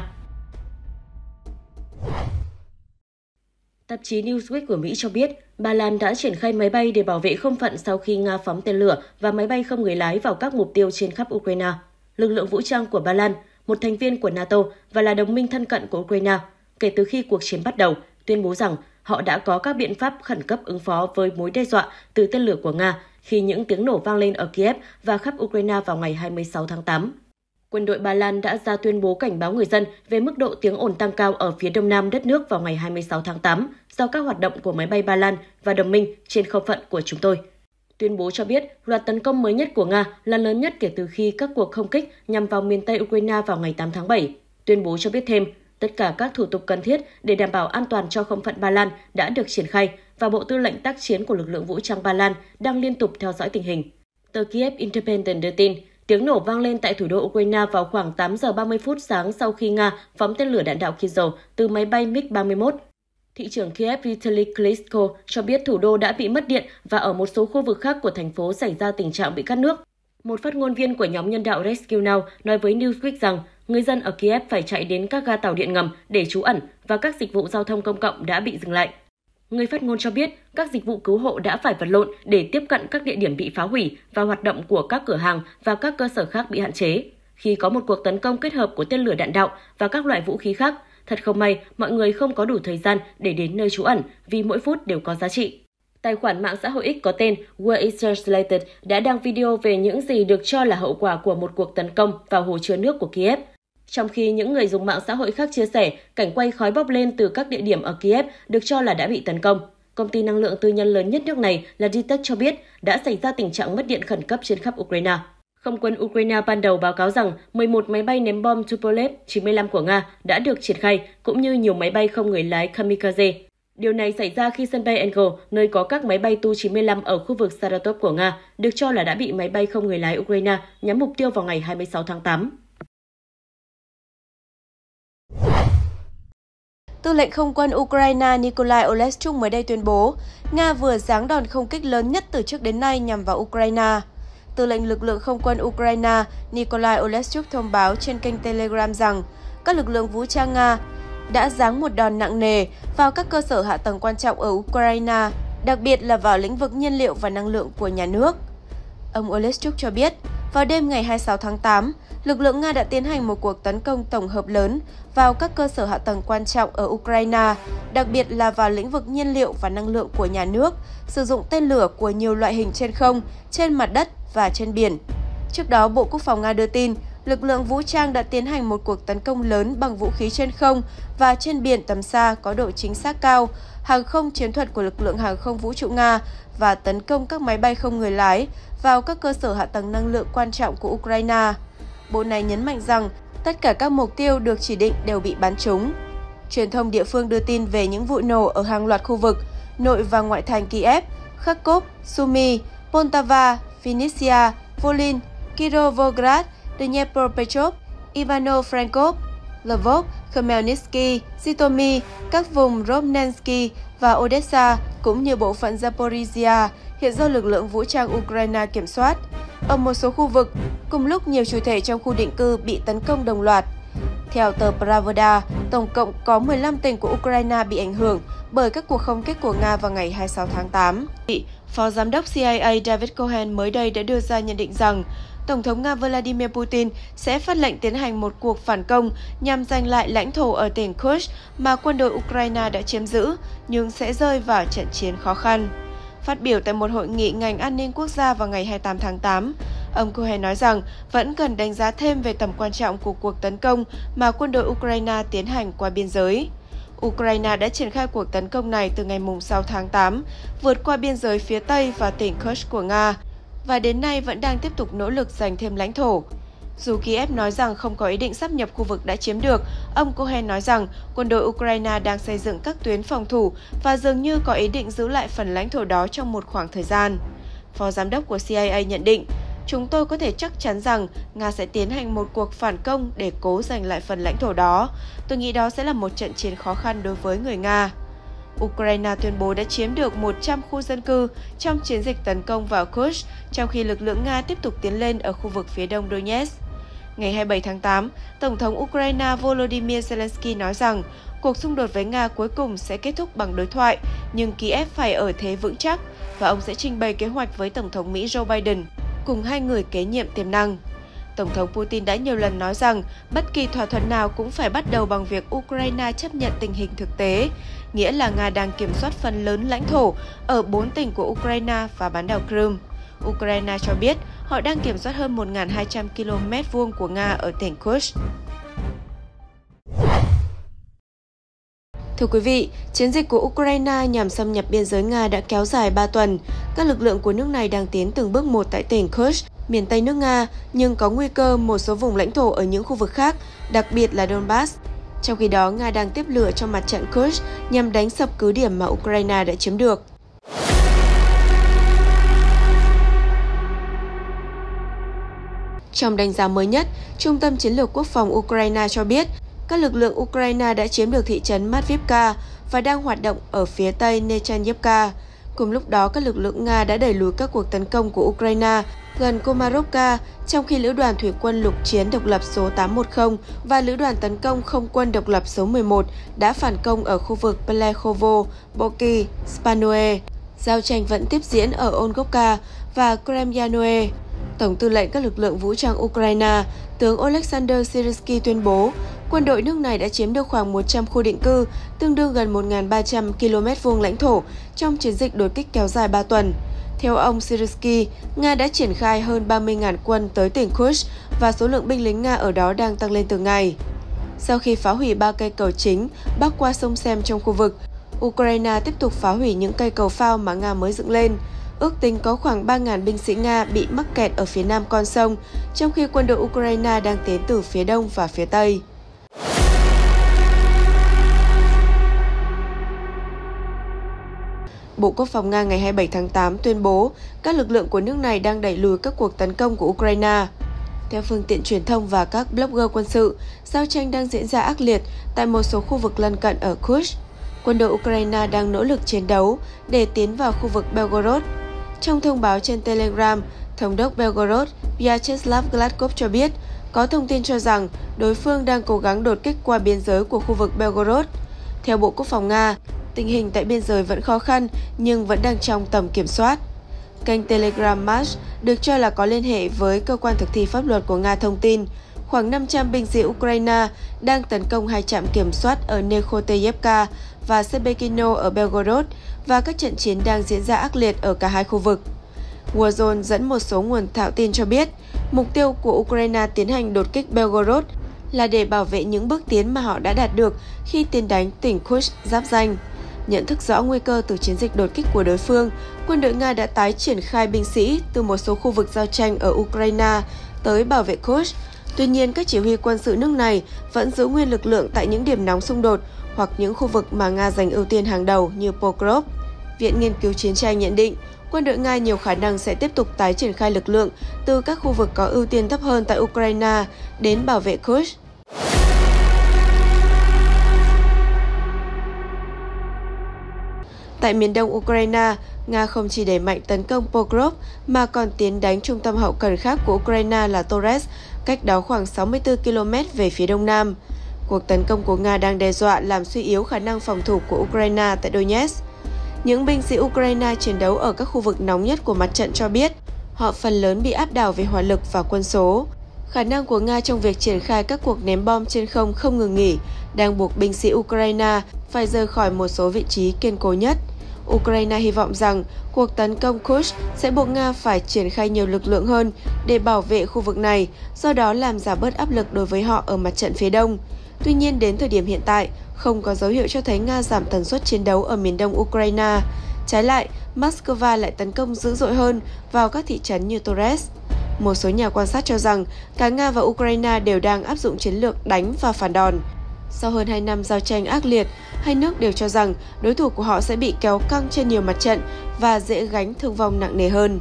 S4: Tạp chí Newsweek của Mỹ cho biết, Ba Lan đã triển khai máy bay để bảo vệ không phận sau khi Nga phóng tên lửa và máy bay không người lái vào các mục tiêu trên khắp Ukraine. Lực lượng vũ trang của Ba Lan, một thành viên của NATO và là đồng minh thân cận của Ukraine, kể từ khi cuộc chiến bắt đầu, tuyên bố rằng họ đã có các biện pháp khẩn cấp ứng phó với mối đe dọa từ tên lửa của Nga khi những tiếng nổ vang lên ở Kiev và khắp Ukraine vào ngày 26 tháng 8. Quân đội Ba Lan đã ra tuyên bố cảnh báo người dân về mức độ tiếng ồn tăng cao ở phía đông nam đất nước vào ngày 26 tháng 8 do các hoạt động của máy bay Ba Lan và đồng minh trên không phận của chúng tôi. Tuyên bố cho biết loạt tấn công mới nhất của Nga là lớn nhất kể từ khi các cuộc không kích nhằm vào miền Tây Ukraine vào ngày 8 tháng 7. Tuyên bố cho biết thêm, tất cả các thủ tục cần thiết để đảm bảo an toàn cho không phận Ba Lan đã được triển khai và Bộ Tư lệnh tác chiến của lực lượng vũ trang Ba Lan đang liên tục theo dõi tình hình. Tờ Kiev Independent đưa tin, tiếng nổ vang lên tại thủ đô Ukraine vào khoảng 8 giờ 30 phút sáng sau khi Nga phóng tên lửa đạn đạo Kinzhal từ máy bay MiG-31. Thị trưởng Kiev Vitaly Klitschko cho biết thủ đô đã bị mất điện và ở một số khu vực khác của thành phố xảy ra tình trạng bị cắt nước. Một phát ngôn viên của nhóm nhân đạo Rescue Now nói với Newsweek rằng người dân ở Kiev phải chạy đến các ga tàu điện ngầm để trú ẩn và các dịch vụ giao thông công cộng đã bị dừng lại. Người phát ngôn cho biết các dịch vụ cứu hộ đã phải vật lộn để tiếp cận các địa điểm bị phá hủy và hoạt động của các cửa hàng và các cơ sở khác bị hạn chế. Khi có một cuộc tấn công kết hợp của tên lửa đạn đạo và các loại vũ khí khác, thật không may mọi người không có đủ thời gian để đến nơi trú ẩn vì mỗi phút đều có giá trị. Tài khoản mạng xã hội X có tên Where is Translated đã đăng video về những gì được cho là hậu quả của một cuộc tấn công vào hồ chứa nước của Kiev. Trong khi những người dùng mạng xã hội khác chia sẻ cảnh quay khói bốc lên từ các địa điểm ở Kiev được cho là đã bị tấn công, công ty năng lượng tư nhân lớn nhất nước này là DTEK cho biết đã xảy ra tình trạng mất điện khẩn cấp trên khắp Ukraine. Không quân Ukraine ban đầu báo cáo rằng 11 máy bay ném bom Tupolev 95 của Nga đã được triển khai, cũng như nhiều máy bay không người lái kamikaze. Điều này xảy ra khi sân bay Engel, nơi có các máy bay Tu-95 ở khu vực Saratov của Nga, được cho là đã bị máy bay không người lái Ukraine nhắm mục tiêu vào ngày 26 tháng 8.
S5: Tư lệnh không quân Ukraine Nikolai Oleshchuk mới đây tuyên bố Nga vừa giáng đòn không kích lớn nhất từ trước đến nay nhằm vào Ukraine. Tư lệnh lực lượng không quân Ukraine Nikolai Oleshchuk thông báo trên kênh Telegram rằng các lực lượng vũ trang Nga đã giáng một đòn nặng nề vào các cơ sở hạ tầng quan trọng ở Ukraine, đặc biệt là vào lĩnh vực nhiên liệu và năng lượng của nhà nước. Ông Oleshchuk cho biết, vào đêm ngày 26 tháng 8, lực lượng Nga đã tiến hành một cuộc tấn công tổng hợp lớn vào các cơ sở hạ tầng quan trọng ở Ukraine, đặc biệt là vào lĩnh vực nhiên liệu và năng lượng của nhà nước, sử dụng tên lửa của nhiều loại hình trên không, trên mặt đất và trên biển. Trước đó, Bộ Quốc phòng Nga đưa tin, lực lượng vũ trang đã tiến hành một cuộc tấn công lớn bằng vũ khí trên không và trên biển tầm xa có độ chính xác cao, hàng không chiến thuật của lực lượng hàng không vũ trụ Nga và tấn công các máy bay không người lái vào các cơ sở hạ tầng năng lượng quan trọng của Ukraine. Bộ này nhấn mạnh rằng tất cả các mục tiêu được chỉ định đều bị bắn trúng. Truyền thông địa phương đưa tin về những vụ nổ ở hàng loạt khu vực nội và ngoại thành Kiev, Kharkov, Sumy, Poltava, Vinnytsia, Volyn, Kirovograd, Dnipropetrovsk, Ivano-Frankivsk, Lvov, Khmelnytsky, Zhytomyr, các vùng Rovnensky và Odessa cũng như bộ phận Zaporizhia hiện do lực lượng vũ trang Ukraine kiểm soát. Ở một số khu vực, cùng lúc nhiều chủ thể trong khu định cư bị tấn công đồng loạt. Theo tờ Pravda, tổng cộng có 15 tỉnh của Ukraine bị ảnh hưởng bởi các cuộc không kích của Nga vào ngày 26 tháng 8. Phó Giám đốc CIA David Cohen mới đây đã đưa ra nhận định rằng Tổng thống Nga Vladimir Putin sẽ phát lệnh tiến hành một cuộc phản công nhằm giành lại lãnh thổ ở tỉnh Kursk mà quân đội Ukraine đã chiếm giữ, nhưng sẽ rơi vào trận chiến khó khăn. Phát biểu tại một hội nghị ngành an ninh quốc gia vào ngày 28 tháng 8, ông Cohen nói rằng vẫn cần đánh giá thêm về tầm quan trọng của cuộc tấn công mà quân đội Ukraine tiến hành qua biên giới. Ukraine đã triển khai cuộc tấn công này từ ngày 6 tháng 8, vượt qua biên giới phía Tây và tỉnh Kursk của Nga, và đến nay vẫn đang tiếp tục nỗ lực giành thêm lãnh thổ. Dù Kiev nói rằng không có ý định sáp nhập khu vực đã chiếm được, ông Cohen nói rằng quân đội Ukraine đang xây dựng các tuyến phòng thủ và dường như có ý định giữ lại phần lãnh thổ đó trong một khoảng thời gian. Phó giám đốc của CIA nhận định, chúng tôi có thể chắc chắn rằng Nga sẽ tiến hành một cuộc phản công để cố giành lại phần lãnh thổ đó. Tôi nghĩ đó sẽ là một trận chiến khó khăn đối với người Nga. Ukraine tuyên bố đã chiếm được 100 khu dân cư trong chiến dịch tấn công vào Kursk, trong khi lực lượng Nga tiếp tục tiến lên ở khu vực phía đông Donetsk. Ngày 27 tháng 8, Tổng thống Ukraine Volodymyr Zelensky nói rằng cuộc xung đột với Nga cuối cùng sẽ kết thúc bằng đối thoại, nhưng Kiev phải ở thế vững chắc và ông sẽ trình bày kế hoạch với Tổng thống Mỹ Joe Biden, cùng hai người kế nhiệm tiềm năng. Tổng thống Putin đã nhiều lần nói rằng bất kỳ thỏa thuận nào cũng phải bắt đầu bằng việc Ukraine chấp nhận tình hình thực tế, nghĩa là Nga đang kiểm soát phần lớn lãnh thổ ở 4 tỉnh của Ukraine và bán đảo Crimea. Ukraine cho biết họ đang kiểm soát hơn 1.200 km² của Nga ở tỉnh Kursk. Thưa quý vị, chiến dịch của Ukraine nhằm xâm nhập biên giới Nga đã kéo dài 3 tuần. Các lực lượng của nước này đang tiến từng bước một tại tỉnh Kursk, miền Tây nước Nga, nhưng có nguy cơ một số vùng lãnh thổ ở những khu vực khác, đặc biệt là Donbass. Trong khi đó, Nga đang tiếp lửa cho mặt trận Kursk nhằm đánh sập cứ điểm mà Ukraine đã chiếm được. Trong đánh giá mới nhất, Trung tâm Chiến lược Quốc phòng Ukraine cho biết các lực lượng Ukraine đã chiếm được thị trấn Matvivka và đang hoạt động ở phía tây Nechanyevka. Cùng lúc đó, các lực lượng Nga đã đẩy lùi các cuộc tấn công của Ukraine gần Komarovka, trong khi Lữ đoàn Thủy quân lục chiến độc lập số 810 và Lữ đoàn tấn công không quân độc lập số 11 đã phản công ở khu vực Pelekhovo, Boki, Spanoe. Giao tranh vẫn tiếp diễn ở Olgovka và Kremyanoe. Tổng tư lệnh các lực lượng vũ trang Ukraine, tướng Oleksandr Syrskyi tuyên bố quân đội nước này đã chiếm được khoảng 100 khu định cư, tương đương gần 1.300 km² lãnh thổ trong chiến dịch đột kích kéo dài 3 tuần. Theo ông Syrskyi, Nga đã triển khai hơn 30.000 quân tới tỉnh Kursk và số lượng binh lính Nga ở đó đang tăng lên từng ngày. Sau khi phá hủy 3 cây cầu chính bắc qua sông Sem trong khu vực, Ukraine tiếp tục phá hủy những cây cầu phao mà Nga mới dựng lên. Ước tính có khoảng 3.000 binh sĩ Nga bị mắc kẹt ở phía nam con sông, trong khi quân đội Ukraine đang tiến từ phía đông và phía tây. Bộ Quốc phòng Nga ngày 27 tháng 8 tuyên bố các lực lượng của nước này đang đẩy lùi các cuộc tấn công của Ukraine. Theo phương tiện truyền thông và các blogger quân sự, giao tranh đang diễn ra ác liệt tại một số khu vực lân cận ở Kursk. Quân đội Ukraine đang nỗ lực chiến đấu để tiến vào khu vực Belgorod. Trong thông báo trên Telegram, Thống đốc Belgorod Vyacheslav Gladkov cho biết có thông tin cho rằng đối phương đang cố gắng đột kích qua biên giới của khu vực Belgorod. Theo Bộ Quốc phòng Nga, tình hình tại biên giới vẫn khó khăn nhưng vẫn đang trong tầm kiểm soát. Kênh Telegram March được cho là có liên hệ với cơ quan thực thi pháp luật của Nga thông tin khoảng 500 binh sĩ Ukraine đang tấn công 2 trạm kiểm soát ở Nekhoteyevka và Sebekino ở Belgorod và các trận chiến đang diễn ra ác liệt ở cả hai khu vực. Warzone dẫn một số nguồn thạo tin cho biết mục tiêu của Ukraine tiến hành đột kích Belgorod là để bảo vệ những bước tiến mà họ đã đạt được khi tiến đánh tỉnh Kursk giáp ranh. Nhận thức rõ nguy cơ từ chiến dịch đột kích của đối phương, quân đội Nga đã tái triển khai binh sĩ từ một số khu vực giao tranh ở Ukraine tới bảo vệ Kursk. Tuy nhiên, các chỉ huy quân sự nước này vẫn giữ nguyên lực lượng tại những điểm nóng xung đột hoặc những khu vực mà Nga dành ưu tiên hàng đầu như Pokrov. Viện Nghiên cứu Chiến tranh nhận định, quân đội Nga nhiều khả năng sẽ tiếp tục tái triển khai lực lượng từ các khu vực có ưu tiên thấp hơn tại Ukraine đến bảo vệ Kursk. Tại miền đông Ukraine, Nga không chỉ đẩy mạnh tấn công Pokrov mà còn tiến đánh trung tâm hậu cần khác của Ukraine là Torez, cách đó khoảng 64 km về phía đông nam. Cuộc tấn công của Nga đang đe dọa làm suy yếu khả năng phòng thủ của Ukraine tại Donetsk. Những binh sĩ Ukraine chiến đấu ở các khu vực nóng nhất của mặt trận cho biết họ phần lớn bị áp đảo về hỏa lực và quân số. Khả năng của Nga trong việc triển khai các cuộc ném bom trên không ngừng nghỉ đang buộc binh sĩ Ukraine phải rời khỏi một số vị trí kiên cố nhất. Ukraine hy vọng rằng cuộc tấn công Kursk sẽ buộc Nga phải triển khai nhiều lực lượng hơn để bảo vệ khu vực này, do đó làm giảm bớt áp lực đối với họ ở mặt trận phía đông. Tuy nhiên, đến thời điểm hiện tại, không có dấu hiệu cho thấy Nga giảm tần suất chiến đấu ở miền đông Ukraine. Trái lại, Moscow lại tấn công dữ dội hơn vào các thị trấn như Torez. Một số nhà quan sát cho rằng cả Nga và Ukraine đều đang áp dụng chiến lược đánh và phản đòn. Sau hơn 2 năm giao tranh ác liệt, hai nước đều cho rằng đối thủ của họ sẽ bị kéo căng trên nhiều mặt trận và dễ gánh thương vong nặng nề hơn.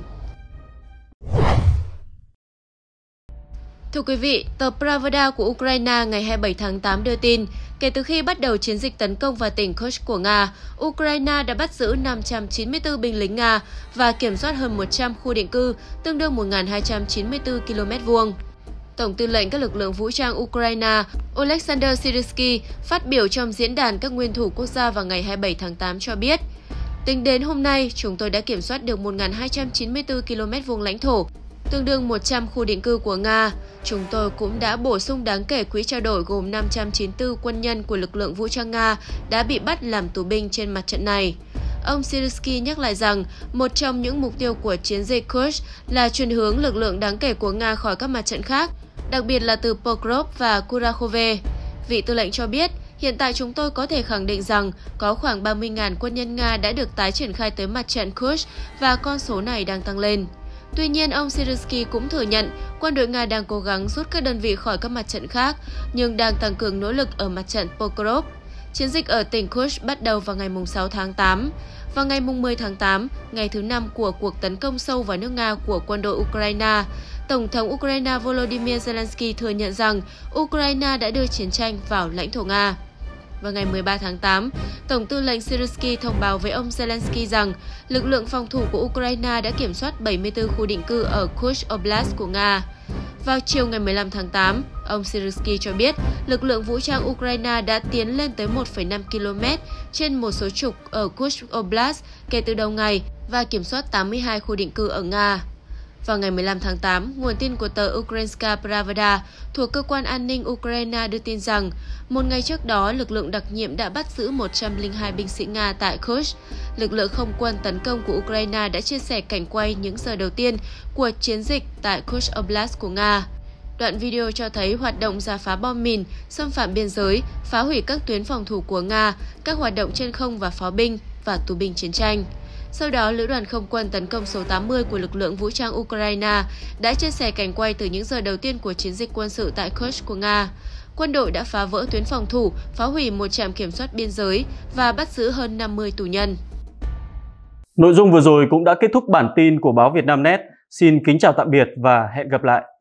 S5: Thưa quý vị, tờ Pravda của Ukraine ngày 27 tháng 8 đưa tin, kể từ khi bắt đầu chiến dịch tấn công vào tỉnh Kursk của Nga, Ukraine đã bắt giữ 594 binh lính Nga và kiểm soát hơn 100 khu định cư, tương đương 1.294 km². Tổng tư lệnh các lực lượng vũ trang Ukraine Oleksandr Syrskyi phát biểu trong diễn đàn các nguyên thủ quốc gia vào ngày 27 tháng 8 cho biết, tính đến hôm nay, chúng tôi đã kiểm soát được 1.294 km² lãnh thổ, tương đương 100 khu định cư của Nga. Chúng tôi cũng đã bổ sung đáng kể quỹ trao đổi gồm 594 quân nhân của lực lượng vũ trang Nga đã bị bắt làm tù binh trên mặt trận này. Ông Syrskyi nhắc lại rằng một trong những mục tiêu của chiến dịch Kursk là chuyển hướng lực lượng đáng kể của Nga khỏi các mặt trận khác, đặc biệt là từ Pokrov và Kurakhove. Vị tư lệnh cho biết, hiện tại chúng tôi có thể khẳng định rằng có khoảng 30.000 quân nhân Nga đã được tái triển khai tới mặt trận Kursk và con số này đang tăng lên. Tuy nhiên, ông Syrskyi cũng thừa nhận quân đội Nga đang cố gắng rút các đơn vị khỏi các mặt trận khác, nhưng đang tăng cường nỗ lực ở mặt trận Pokrov. Chiến dịch ở tỉnh Kursk bắt đầu vào ngày 6 tháng 8. Vào ngày 10 tháng 8, ngày thứ 5 của cuộc tấn công sâu vào nước Nga của quân đội Ukraine, Tổng thống Ukraine Volodymyr Zelensky thừa nhận rằng Ukraine đã đưa chiến tranh vào lãnh thổ Nga. Vào ngày 13 tháng 8, Tổng tư lệnh Syrskyi thông báo với ông Zelensky rằng lực lượng phòng thủ của Ukraine đã kiểm soát 74 khu định cư ở Kursk Oblast của Nga. Vào chiều ngày 15 tháng 8, ông Syrskyi cho biết lực lượng vũ trang Ukraine đã tiến lên tới 1,5 km trên một số trục ở Kursk Oblast kể từ đầu ngày và kiểm soát 82 khu định cư ở Nga. Vào ngày 15 tháng 8, nguồn tin của tờ Ukrainska Pravda thuộc cơ quan an ninh Ukraine đưa tin rằng một ngày trước đó, lực lượng đặc nhiệm đã bắt giữ 102 binh sĩ Nga tại Kursk. Lực lượng không quân tấn công của Ukraine đã chia sẻ cảnh quay những giờ đầu tiên của chiến dịch tại Kursk Oblast của Nga. Đoạn video cho thấy hoạt động rà phá bom mìn, xâm phạm biên giới, phá hủy các tuyến phòng thủ của Nga, các hoạt động trên không và pháo binh và tù binh chiến tranh. Sau đó, Lữ đoàn không quân tấn công số 80 của lực lượng vũ trang Ukraine đã chia sẻ cảnh quay từ những giờ đầu tiên của chiến dịch quân sự tại Kursk của Nga. Quân đội đã phá vỡ tuyến phòng thủ, phá hủy một trạm kiểm soát biên giới và bắt giữ hơn 50 tù nhân.
S1: Nội dung vừa rồi cũng đã kết thúc bản tin của báo Vietnamnet. Xin kính chào tạm biệt và hẹn gặp lại.